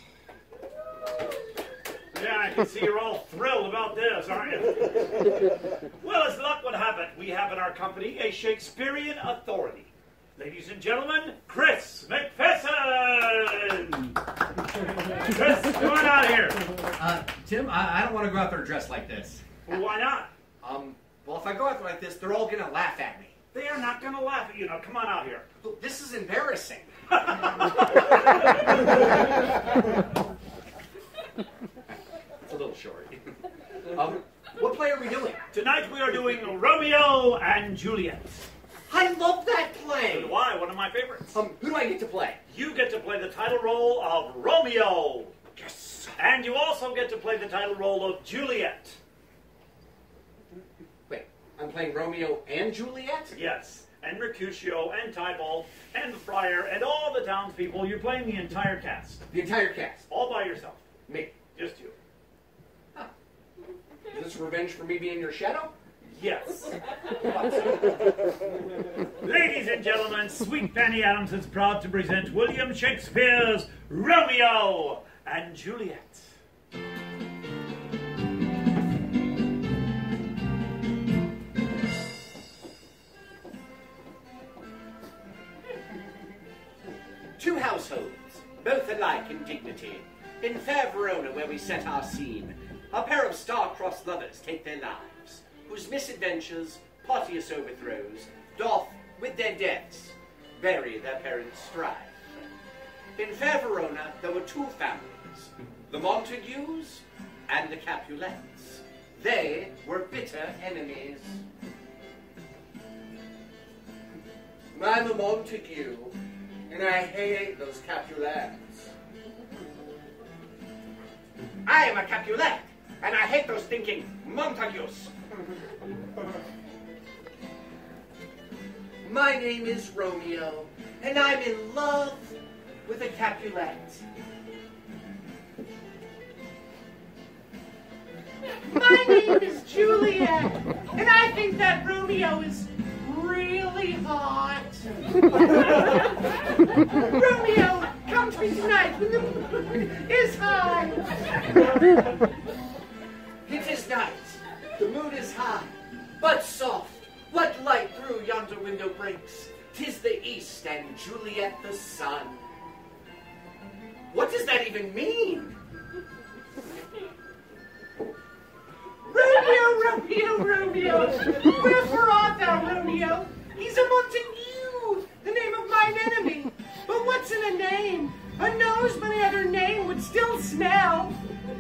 Yeah, I can see you're all thrilled about this, aren't you? Well, as luck would have it, we have in our company a Shakespearean authority. Ladies and gentlemen, Chris McPherson! Chris, come on out here. Tim, I don't want to go out there dressed like this. Well, why not? Well, if I go out there like this, they're all going to laugh at me. They are not going to laugh at you. Now, come on out here. Look, this is embarrassing. It's a little short. What play are we doing? Tonight we are doing Romeo and Juliet. I love that play. Why? One of my favorites. Who do I get to play? You get to play the title role of Romeo. Yes. And you also get to play the title role of Juliet. Wait, I'm playing Romeo and Juliet? Yes. And Mercutio and Tybalt and the Friar and all the townspeople. You're playing the entire cast. The entire cast? All by yourself. Me? Just you. Huh. Is this revenge for me being your shadow? Yes. Ladies and gentlemen, Sweet Fanny Adams is proud to present William Shakespeare's Romeo and Juliet. Two households, both alike in dignity. In fair Verona, where we set our scene, a pair of star-crossed lovers take their lives, whose misadventures, piteous overthrows, doth, with their deaths, bury their parents' strife. In fair Verona, there were two families, the Montagues and the Capulets. They were bitter enemies. I'm a Montague, and I hate those Capulets. I am a Capulet, and I hate those stinking Montagues. My name is Romeo, and I'm in love with a Capulet. My name is Juliet, and I think that Romeo is really hot. Romeo, come to me tonight when the moon is high. It is night, the moon is high, but soft. What light through yonder window breaks? 'Tis the east and Juliet the sun. What does that even mean? Romeo, Romeo, Romeo, wherefore art thou, Romeo? He's a Montague, the name of mine enemy. But what's in a name? A nose by any other name would still smell.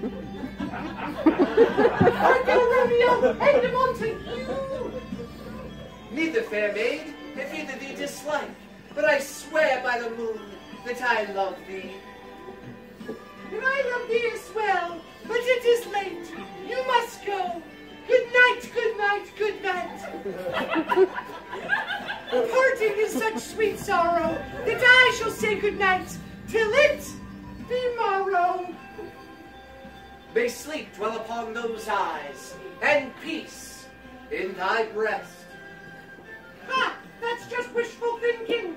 Art thou Romeo and a Montague? Neither, fair maid, if either thee dislike, but I swear by the moon that I love thee. And I love thee as well, but it is late. You must go. Good night, good night, good night. Parting is such sweet sorrow that I shall say good night till it be morrow. May sleep dwell upon those eyes, and peace in thy breast. Ha! That's just wishful thinking.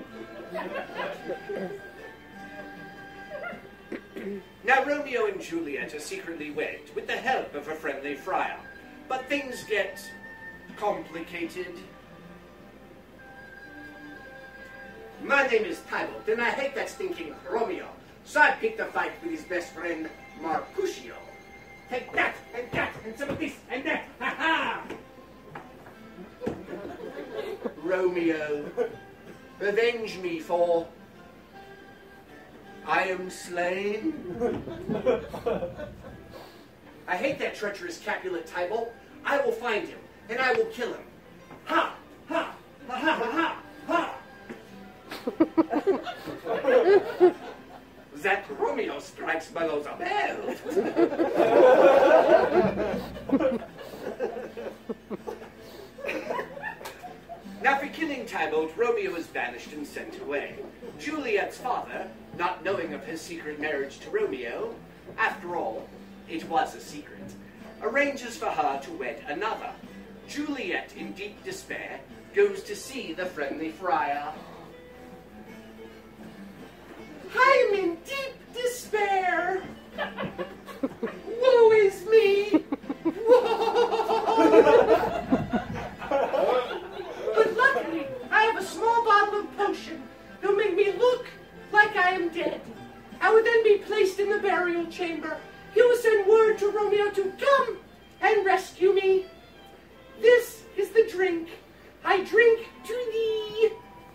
Now Romeo and Juliet are secretly wed with the help of a friendly friar, but things get complicated. My name is Tybalt, and I hate that stinking Romeo, so I picked a fight with his best friend, Mercutio. Take that, and some of this, and that, ha-ha! Romeo, avenge me, for I am slain. I hate that treacherous Capulet Tybalt. I will find him, and I will kill him. Ha! Ha! Ha! Ha! Ha! Ha! That Romeo strikes below the belt. Now for killing Tybalt, Romeo is banished and sent away. Juliet's father, not knowing of his secret marriage to Romeo, after all, it was a secret, arranges for her to wed another. Juliet, in deep despair, goes to see the friendly friar. I am in deep despair. Woe is me. Whoa. But luckily, I have a small bottle of potion that will make me look like I am dead. I would then be placed in the burial chamber. He will send word to Romeo to come and rescue me. This is the drink. I drink to thee.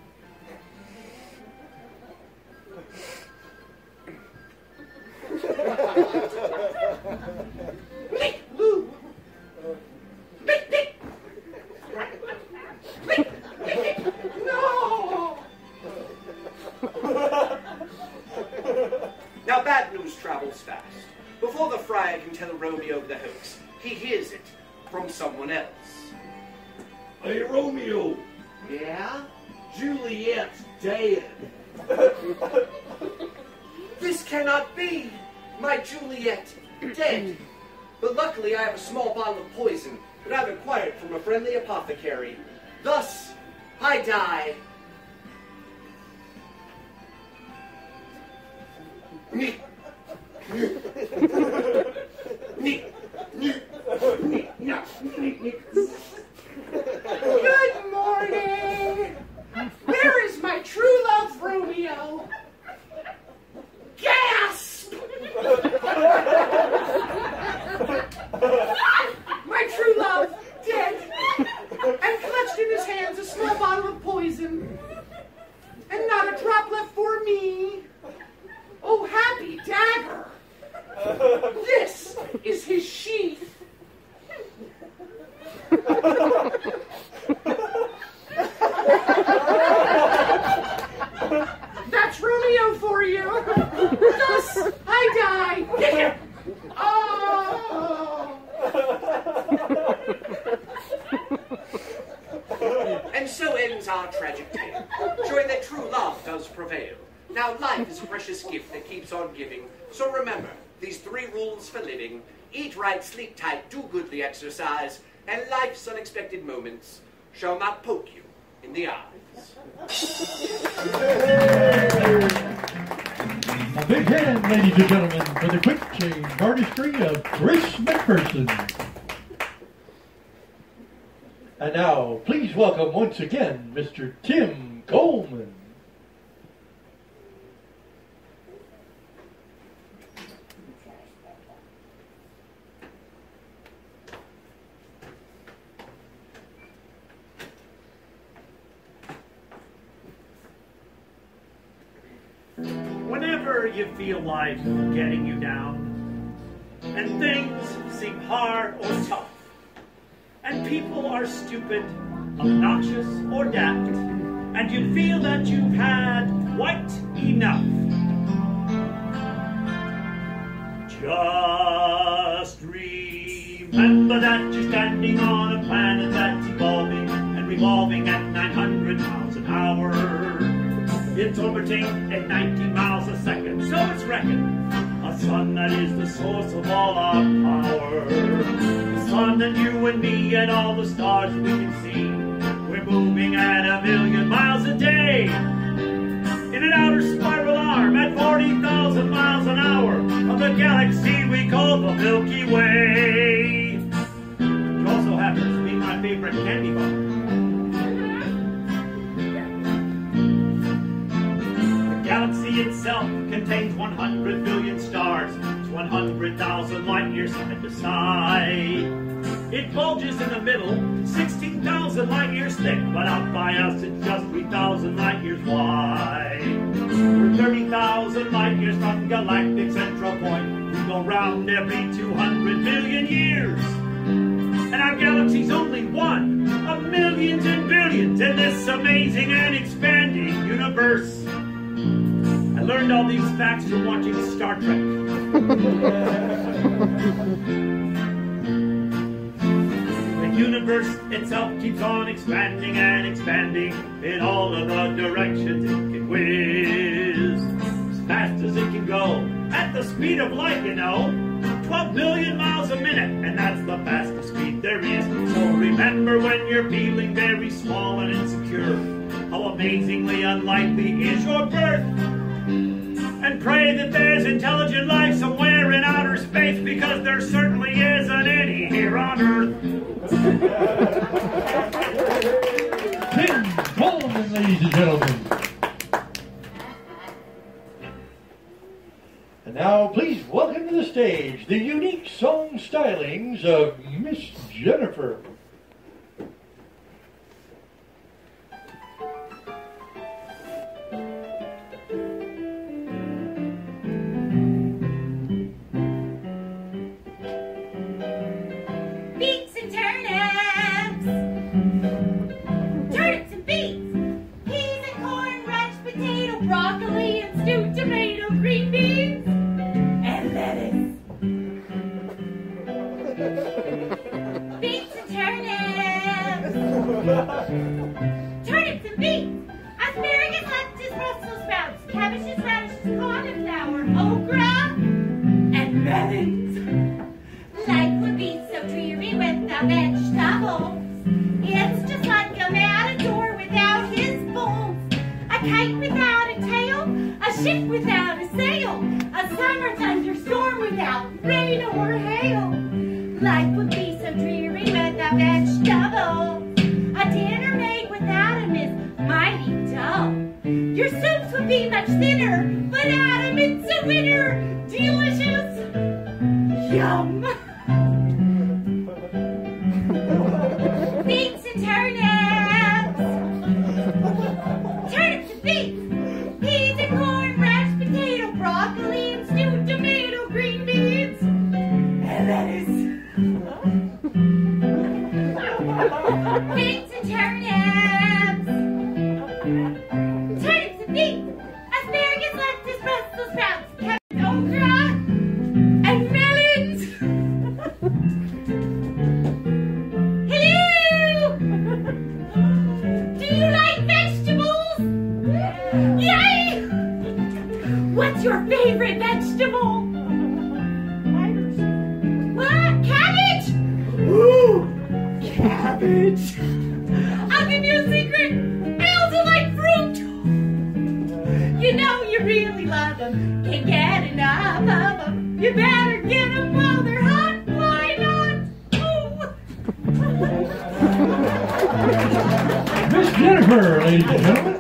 Nick, Lou. Nick, Nick. Nick, Nick. No. Now bad news travels fast. Before the friar can tell Romeo of the hoax, he hears it from someone else. Hey, Romeo. Yeah? Juliet's dead. This cannot be! My Juliet, dead! But luckily I have a small bottle of poison that I've acquired from a friendly apothecary. Thus, I die. Good morning. Where is my true love, Romeo? Gasp! My true love, dead, and clutched in his hands a small bottle of poison, and not a drop left for me. Oh, happy dagger! This is his sheath. That's And so ends our tragic tale, showing that true love does prevail. Now life is a precious gift that keeps on giving, so remember these 3 rules for living. Eat right, sleep tight, do goodly exercise, and life's unexpected moments shall not poke you in the eyes. A big hand, ladies and gentlemen, for the quick change artistry of Chris McPherson. And now, please welcome once again, Mr. Tim Coleman. Whenever you feel life getting you down, and things seem hard or tough, and people are stupid, obnoxious, or daft, and you feel that you've had quite enough, just remember that you're standing on a planet that's evolving and revolving at 900 miles an hour. It's orbiting at 19 miles a second, so it's reckoned a sun that is the source of all our power. The sun that you and me and all the stars we can see. We're moving at 1,000,000 miles a day in an outer spiral arm at 40,000 miles an hour of the galaxy we call the Milky Way. It also happens to be my favorite candy bar. The galaxy itself contains 100 billion stars. It's 100,000 light years side to side. It bulges in the middle, 16,000 light years thick, but out by us it's just 3,000 light years wide. We're 30,000 light years from galactic central point. We go round every 200 million years. And our galaxy's only one of millions and billions in this amazing and expanding universe. I learned all these facts from watching Star Trek. The universe itself keeps on expanding and expanding in all of the directions it can whiz. As fast as it can go, at the speed of light, you know. 12 billion miles a minute, and that's the fastest speed there is. So remember when you're feeling very small and insecure, how amazingly unlikely is your birth. And pray that there's intelligent life somewhere in outer space, because there certainly isn't any here on Earth. Tim Coleman, ladies and gentlemen. And now, please welcome to the stage the unique song stylings of Miss Jennifer. Beets and turnips, turnips and beets, peas and corn, mashed potato, broccoli and stewed tomato, green beans, and lettuce. Beets and turnips, turnips and beets, asparagus, lettuce, Brussels sprouts, cabbages, radishes, cauliflower, okra, and melons. Life would be so dreary without vegetables. It's just like a matador without his bulls. A kite without a tail, a ship without a sail, a summer thunderstorm without rain or hail. Life would be so dreary without vegetables. A dinner made without him is mighty dull. Your soups would be much thinner, but Adam, it's a winner. Delicious. Yum. Beets and turnips, turnips and beets, peas and corn, mashed potato, broccoli and stewed tomato, green beans, and lettuce. Beets and turnips, turnips and beets, asparagus, lettuce, Brussels sprouts, cabbage, okra, and melons. Hello! What's your favorite vegetable? What? Cabbage? Ooh, cabbage. I'll give you a secret. I also like fruit. You know you really love them. Can't get enough of them. You better get them while they're hot. Why not? Miss Jennifer, ladies and gentlemen.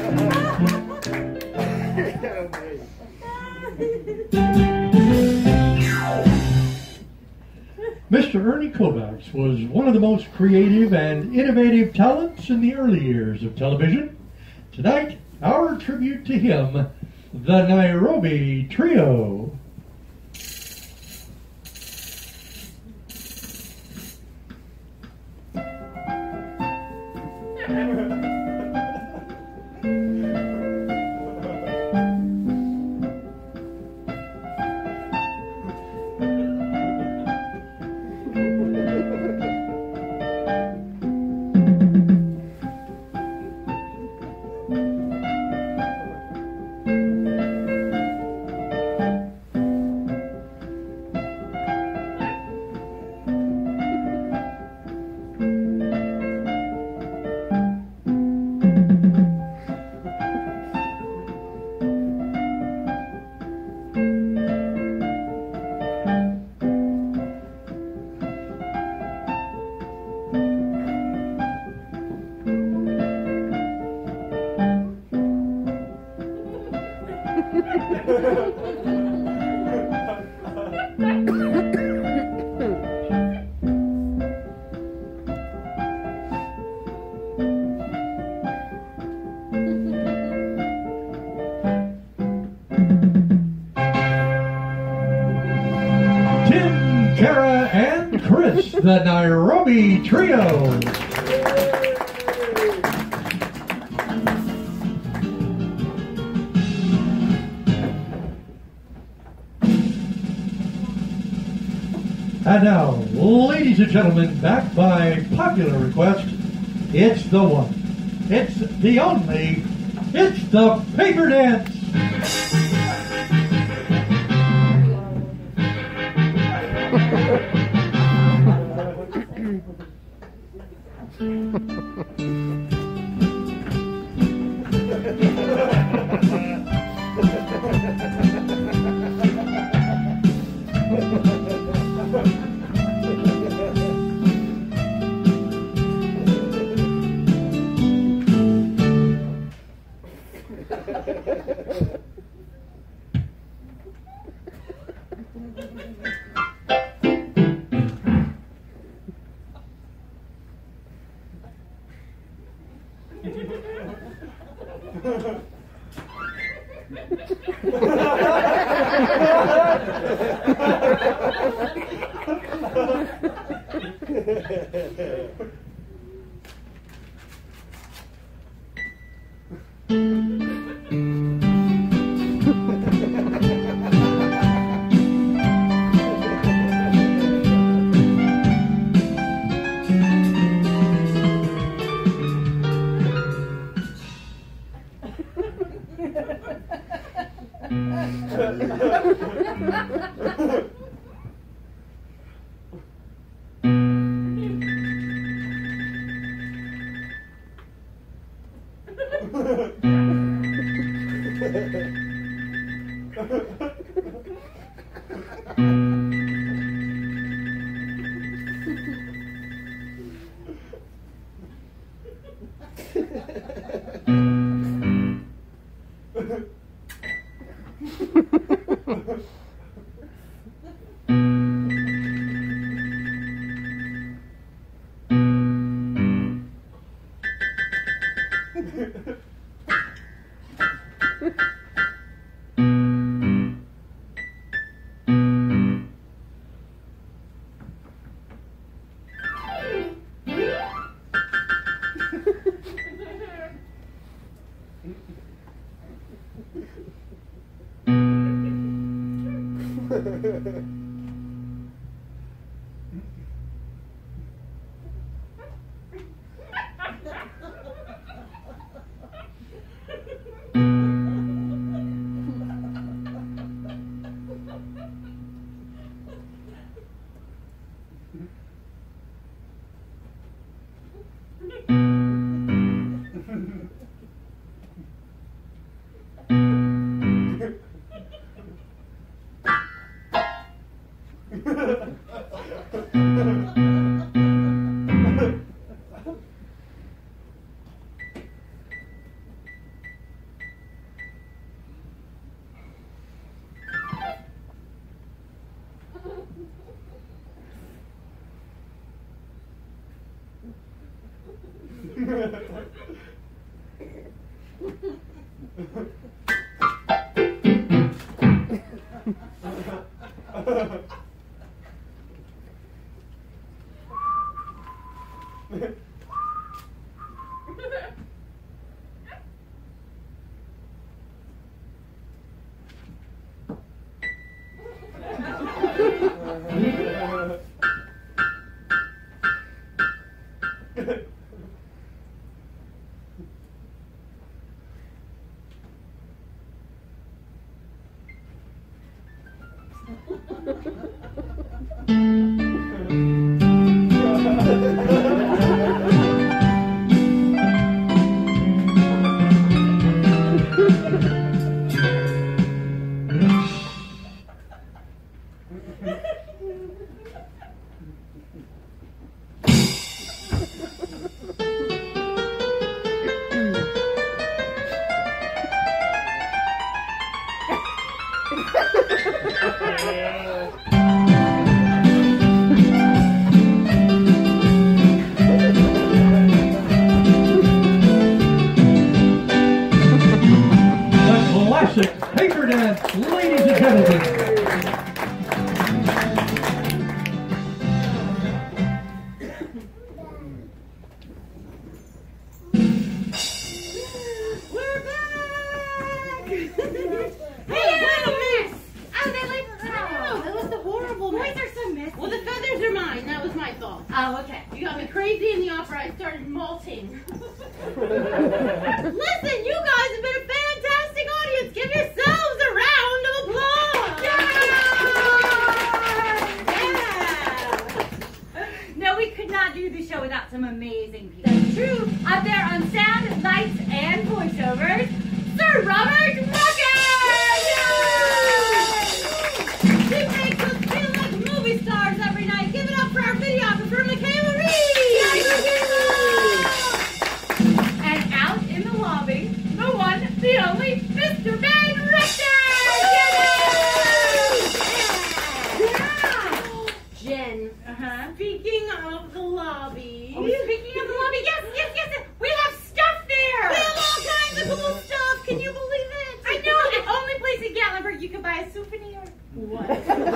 Mr. Ernie Kovacs was one of the most creative and innovative talents in the early years of television. Tonight, our tribute to him, the Nairobi Trio. Tim, Kara, and Chris, the Nairobi Trio. And now, ladies and gentlemen, back by popular request, it's the one, it's the only, it's the paper dance. Oh, okay. You got me crazy in the opera. I started malting. Listen, you guys have been a fantastic audience. Give yourselves a round of applause. Yeah. No, we could not do the show without some amazing people. That's true. Up there on sound, lights, and voiceovers, Sir Robert Rocket! He makes us feel like movie stars every night. Give it up for our videographer, Michaela Reed! And out in the lobby, the one, the only, Mr. Ben Richter! Yeah! Jen, speaking of the lobby. Oh, speaking of the lobby, yes. We have stuff there! We have all kinds of cool stuff. Can you believe it? I know, the only place in Gatlinburg you can buy a souvenir. What?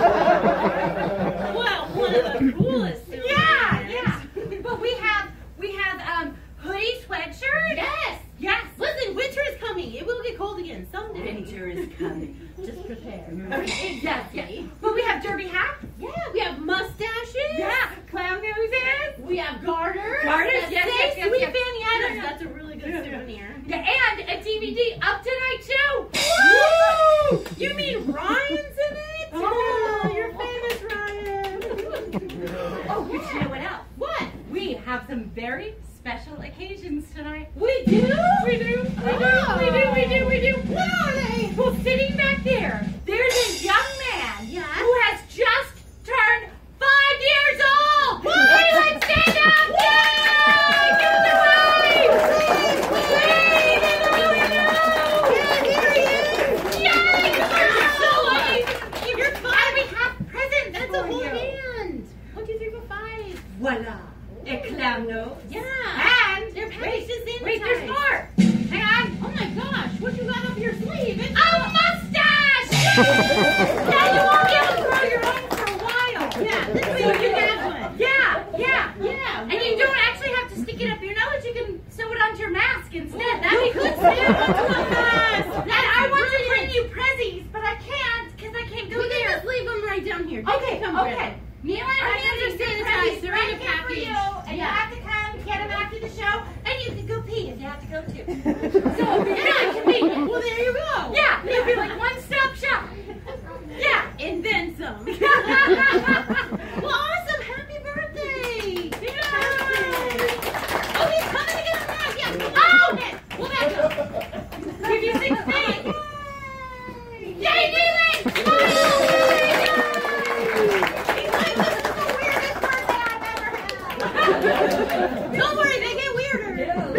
Well, one of the coolest souvenirs. Yeah. But we have hoodie sweatshirts. Yes. Listen, winter is coming. It will get cold again someday. Winter is coming. Just prepare. Yes. But we have derby hats. Yeah, we have mustaches. Yeah. Clown noses. We have garters. Garters, yes. Sweet Fanny Adams. That's a really good souvenir. Yeah, and a DVD up tonight too. Woo! You mean Ryan's in it? Oh, your famous Ryan. Oh, but you know what else? What? We have some very special occasions tonight. We do? We do. Oh. We do. What are they? Well, sitting back there, there's a young man who has just turned 5 years old. Hey, let's stand up! Yay! Give us a wave! Yay! You're 5. And we have presents. That's for a whole you. hand. 1, 2, 3, 4, 5. Voila! A clown nose. Yeah. And They're packaged as sanitized. wait, there's more. Hang on. Oh my gosh, what you got up your sleeve? It's A mustache! Now you won't be able to grow your own for a while. Yeah, this way you can have one. Yeah. Yeah. And you don't actually have to stick it up your nose. You can sew it onto your mask instead. That'd be good. Sam, And I want to bring you prezzies, but I can't because I can't go We can there. just leave them right down here. Okay. Come grab them. Neil and Our I hands are sanitized. They're in a package. You, and you have to come get them after the show, and you can go pee if you have to go too. So you're not convenient. Well, there you go. Yeah, it'll be like one-stop shop. Yeah. And then some. Well, awesome. Happy birthday. Oh, he's coming to get us back. Yeah. Oh! Okay. Well, back up. Give you 16. Yay, Neelan! Don't worry, they get weirder.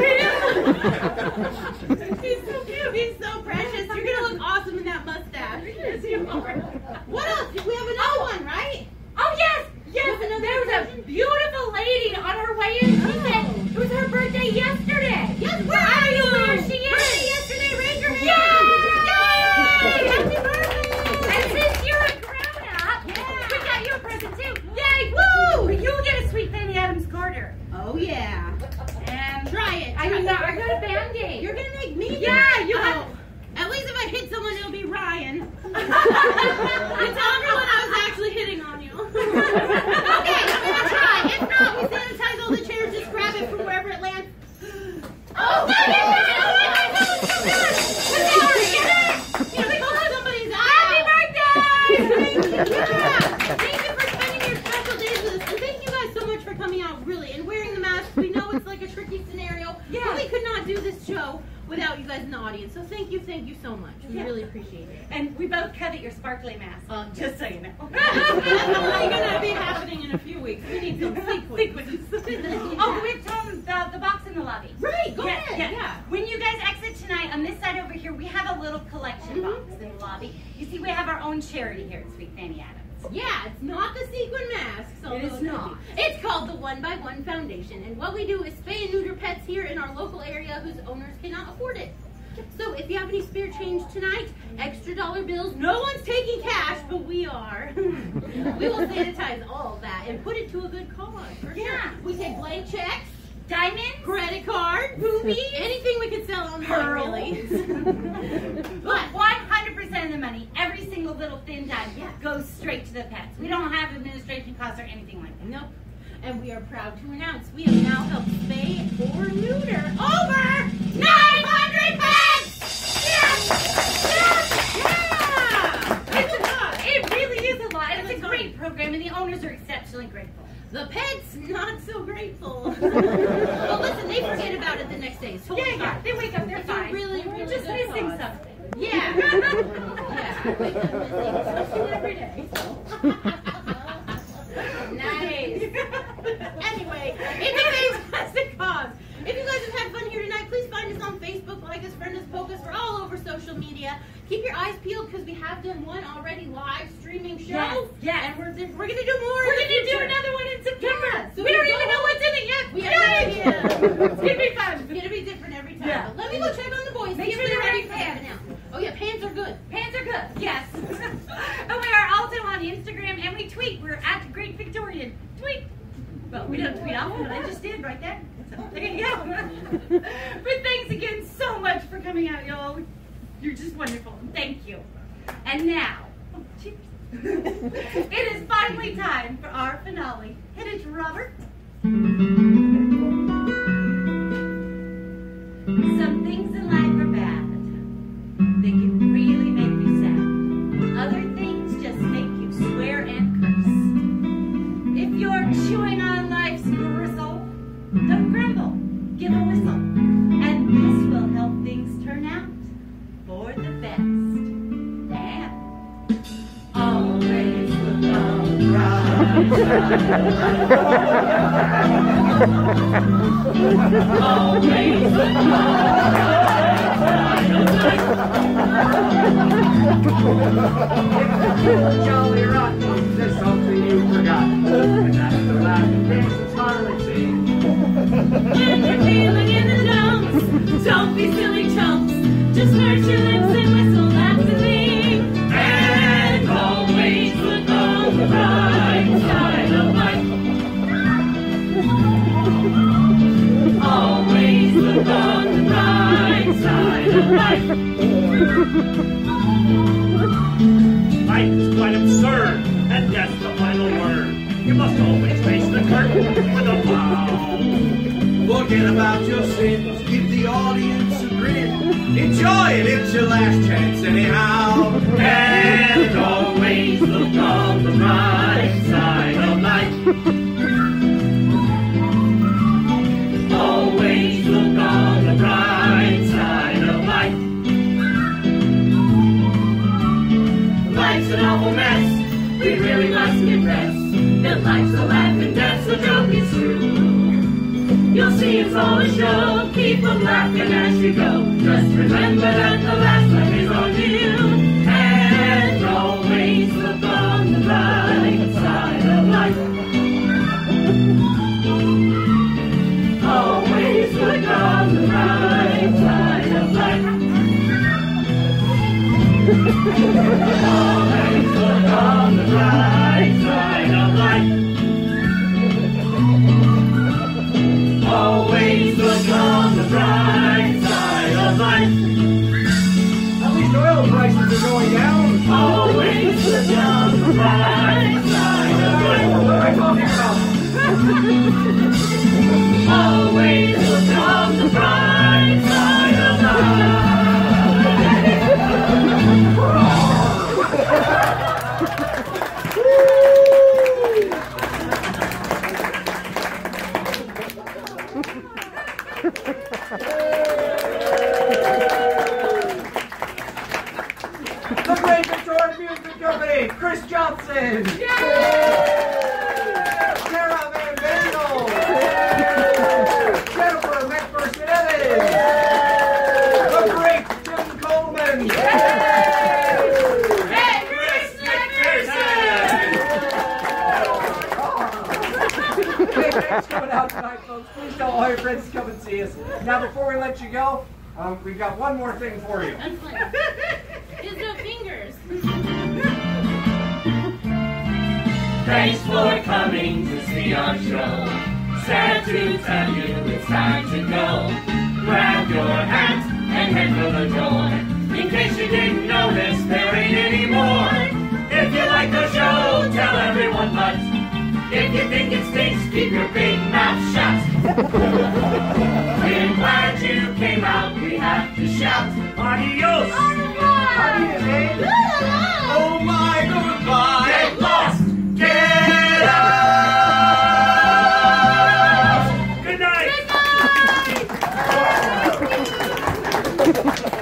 He's so cute. He's so precious. You're gonna look awesome in that mustache. Yes, you are. What else? We have another one, right? Oh, yes. There was a beautiful lady on her way in. She said it was her birthday yesterday. No, I got a Band-Aid. You're gonna make me? Yeah, you have. At least if I hit someone, it'll be Ryan. You tell everyone I was actually hitting on you. Okay, I'm gonna try. If not, we sanitize all the chairs. Just grab it from wherever it lands. Oh, my goodness! Somebody's Happy birthday! Thank you for spending your special days with us. And thank you guys so much for coming out, really, and wearing the masks. We know it's like a tricky scenario, but we could not do this show without you guys in the audience. So thank you so much. We really appreciate it. And we both covet your sparkly mask. Just so you know. That's only gonna be happening in a few weeks. We need some sequins. Oh, we have the box in the lobby. Right, go ahead. Yeah. When you guys exit tonight, on this side over here, we have a little collection box in the lobby. You see, we have our own charity here at Sweet Fanny Adams. Yeah, it's not the sequin masks. It is not. It's called the One by One Foundation, and what we do is spay and neuter pets here in our local area whose owners cannot afford it. So if you have any spare change tonight, extra dollar bills, no one's taking cash, but we are. We will sanitize all of that and put it to a good cause. For sure. We take blank checks, diamonds, credit cards, rubies, anything we could sell online, really. But 100% of the money, every single little thin dime, goes straight to the pets. We don't have administration costs or anything like that. Nope. And we are proud to announce we have now helped spay or neuter over 900 pets! Yes! Yes! Yeah! It's a lot. It really is a lot. And it's a great program, and the owners are exceptionally grateful. The pets, not so grateful. Well, listen, they forget about it the next day. It's totally fine. They wake up, they're fine. Really, We're just good missing cause. something. Yeah. Wake up missing something every day. Nice. Anyway, it's a fantastic cause. If you guys have had fun here tonight, please find us on Facebook, like us, friend us, poke us. We're all over social media. Keep your eyes peeled because we have done one already live streaming show. Yes. And we're gonna do more. We're gonna do another one in September. Yeah, so we don't even know what's in it yet. We have no idea. It's gonna be fun. It's gonna be different every time. Yeah. But let me go check on the boys. Make See if sure they're they're ready wearing for that pants. now. Oh yeah, pants are good. Pants are good, yes. And we are also on Instagram and we tweet. We're at Great Victorian. Tweet. Well, we don't tweet often, but I just did right there. So, there you go. But thanks again so much for coming out, y'all. You're just wonderful. Thank you. And now, cheers. It is finally time for our finale. Hit it, Robert. Some things in life are bad. They can really make you sad. Other things just make you swear and curse. If you're chewing on life's gristle, don't grumble, give a whistle. And this will help things turn out for the best. And always look on the right side. Always look on the Jolly rotten, there's something you forgot. And that's the laugh and dance and smiling scene. When you're feeling in the dumps, don't be silly chumps. Just hurt your lips and whistle, that's the thing. And always look on the bright side of life. Always look on the bright side of life. Life is quite absurd, and that's the final word. You must always face the curtain with a bow. Forget about your sins, give the audience a grin. Enjoy it, it's your last chance anyhow. And always look on the bright side of life. Always look on the bright side of life. Life's an awful mess, we really must confess that life's a laugh and death's a joke, it's true. You'll see it's all a show, keep them laughing as you go. Just remember that the last laugh is on you. And always look on the bright side of life. Always look on the bright side of life. Always look on the bright side of life. Always look on the bright Coleman. Sarah Van Vandel. Jennifer McPherson-Evans. The great Tim Coleman. Hey, thanks for coming out tonight, folks. Please tell all your friends to come and see us. Now, before we let you go, we've got one more thing for you. That's funny. There's no fingers. Thanks for coming to see our show. Sad to tell you it's time to go. Grab your hat and head for the door. In case you didn't notice, there ain't any more. If you like the show, tell everyone but. If you think it stinks, keep your big mouth shut. We're glad you came out, we have to shout. Adios! Adios. Oh my, goodbye. Get lost! Get out! Good night! Good night!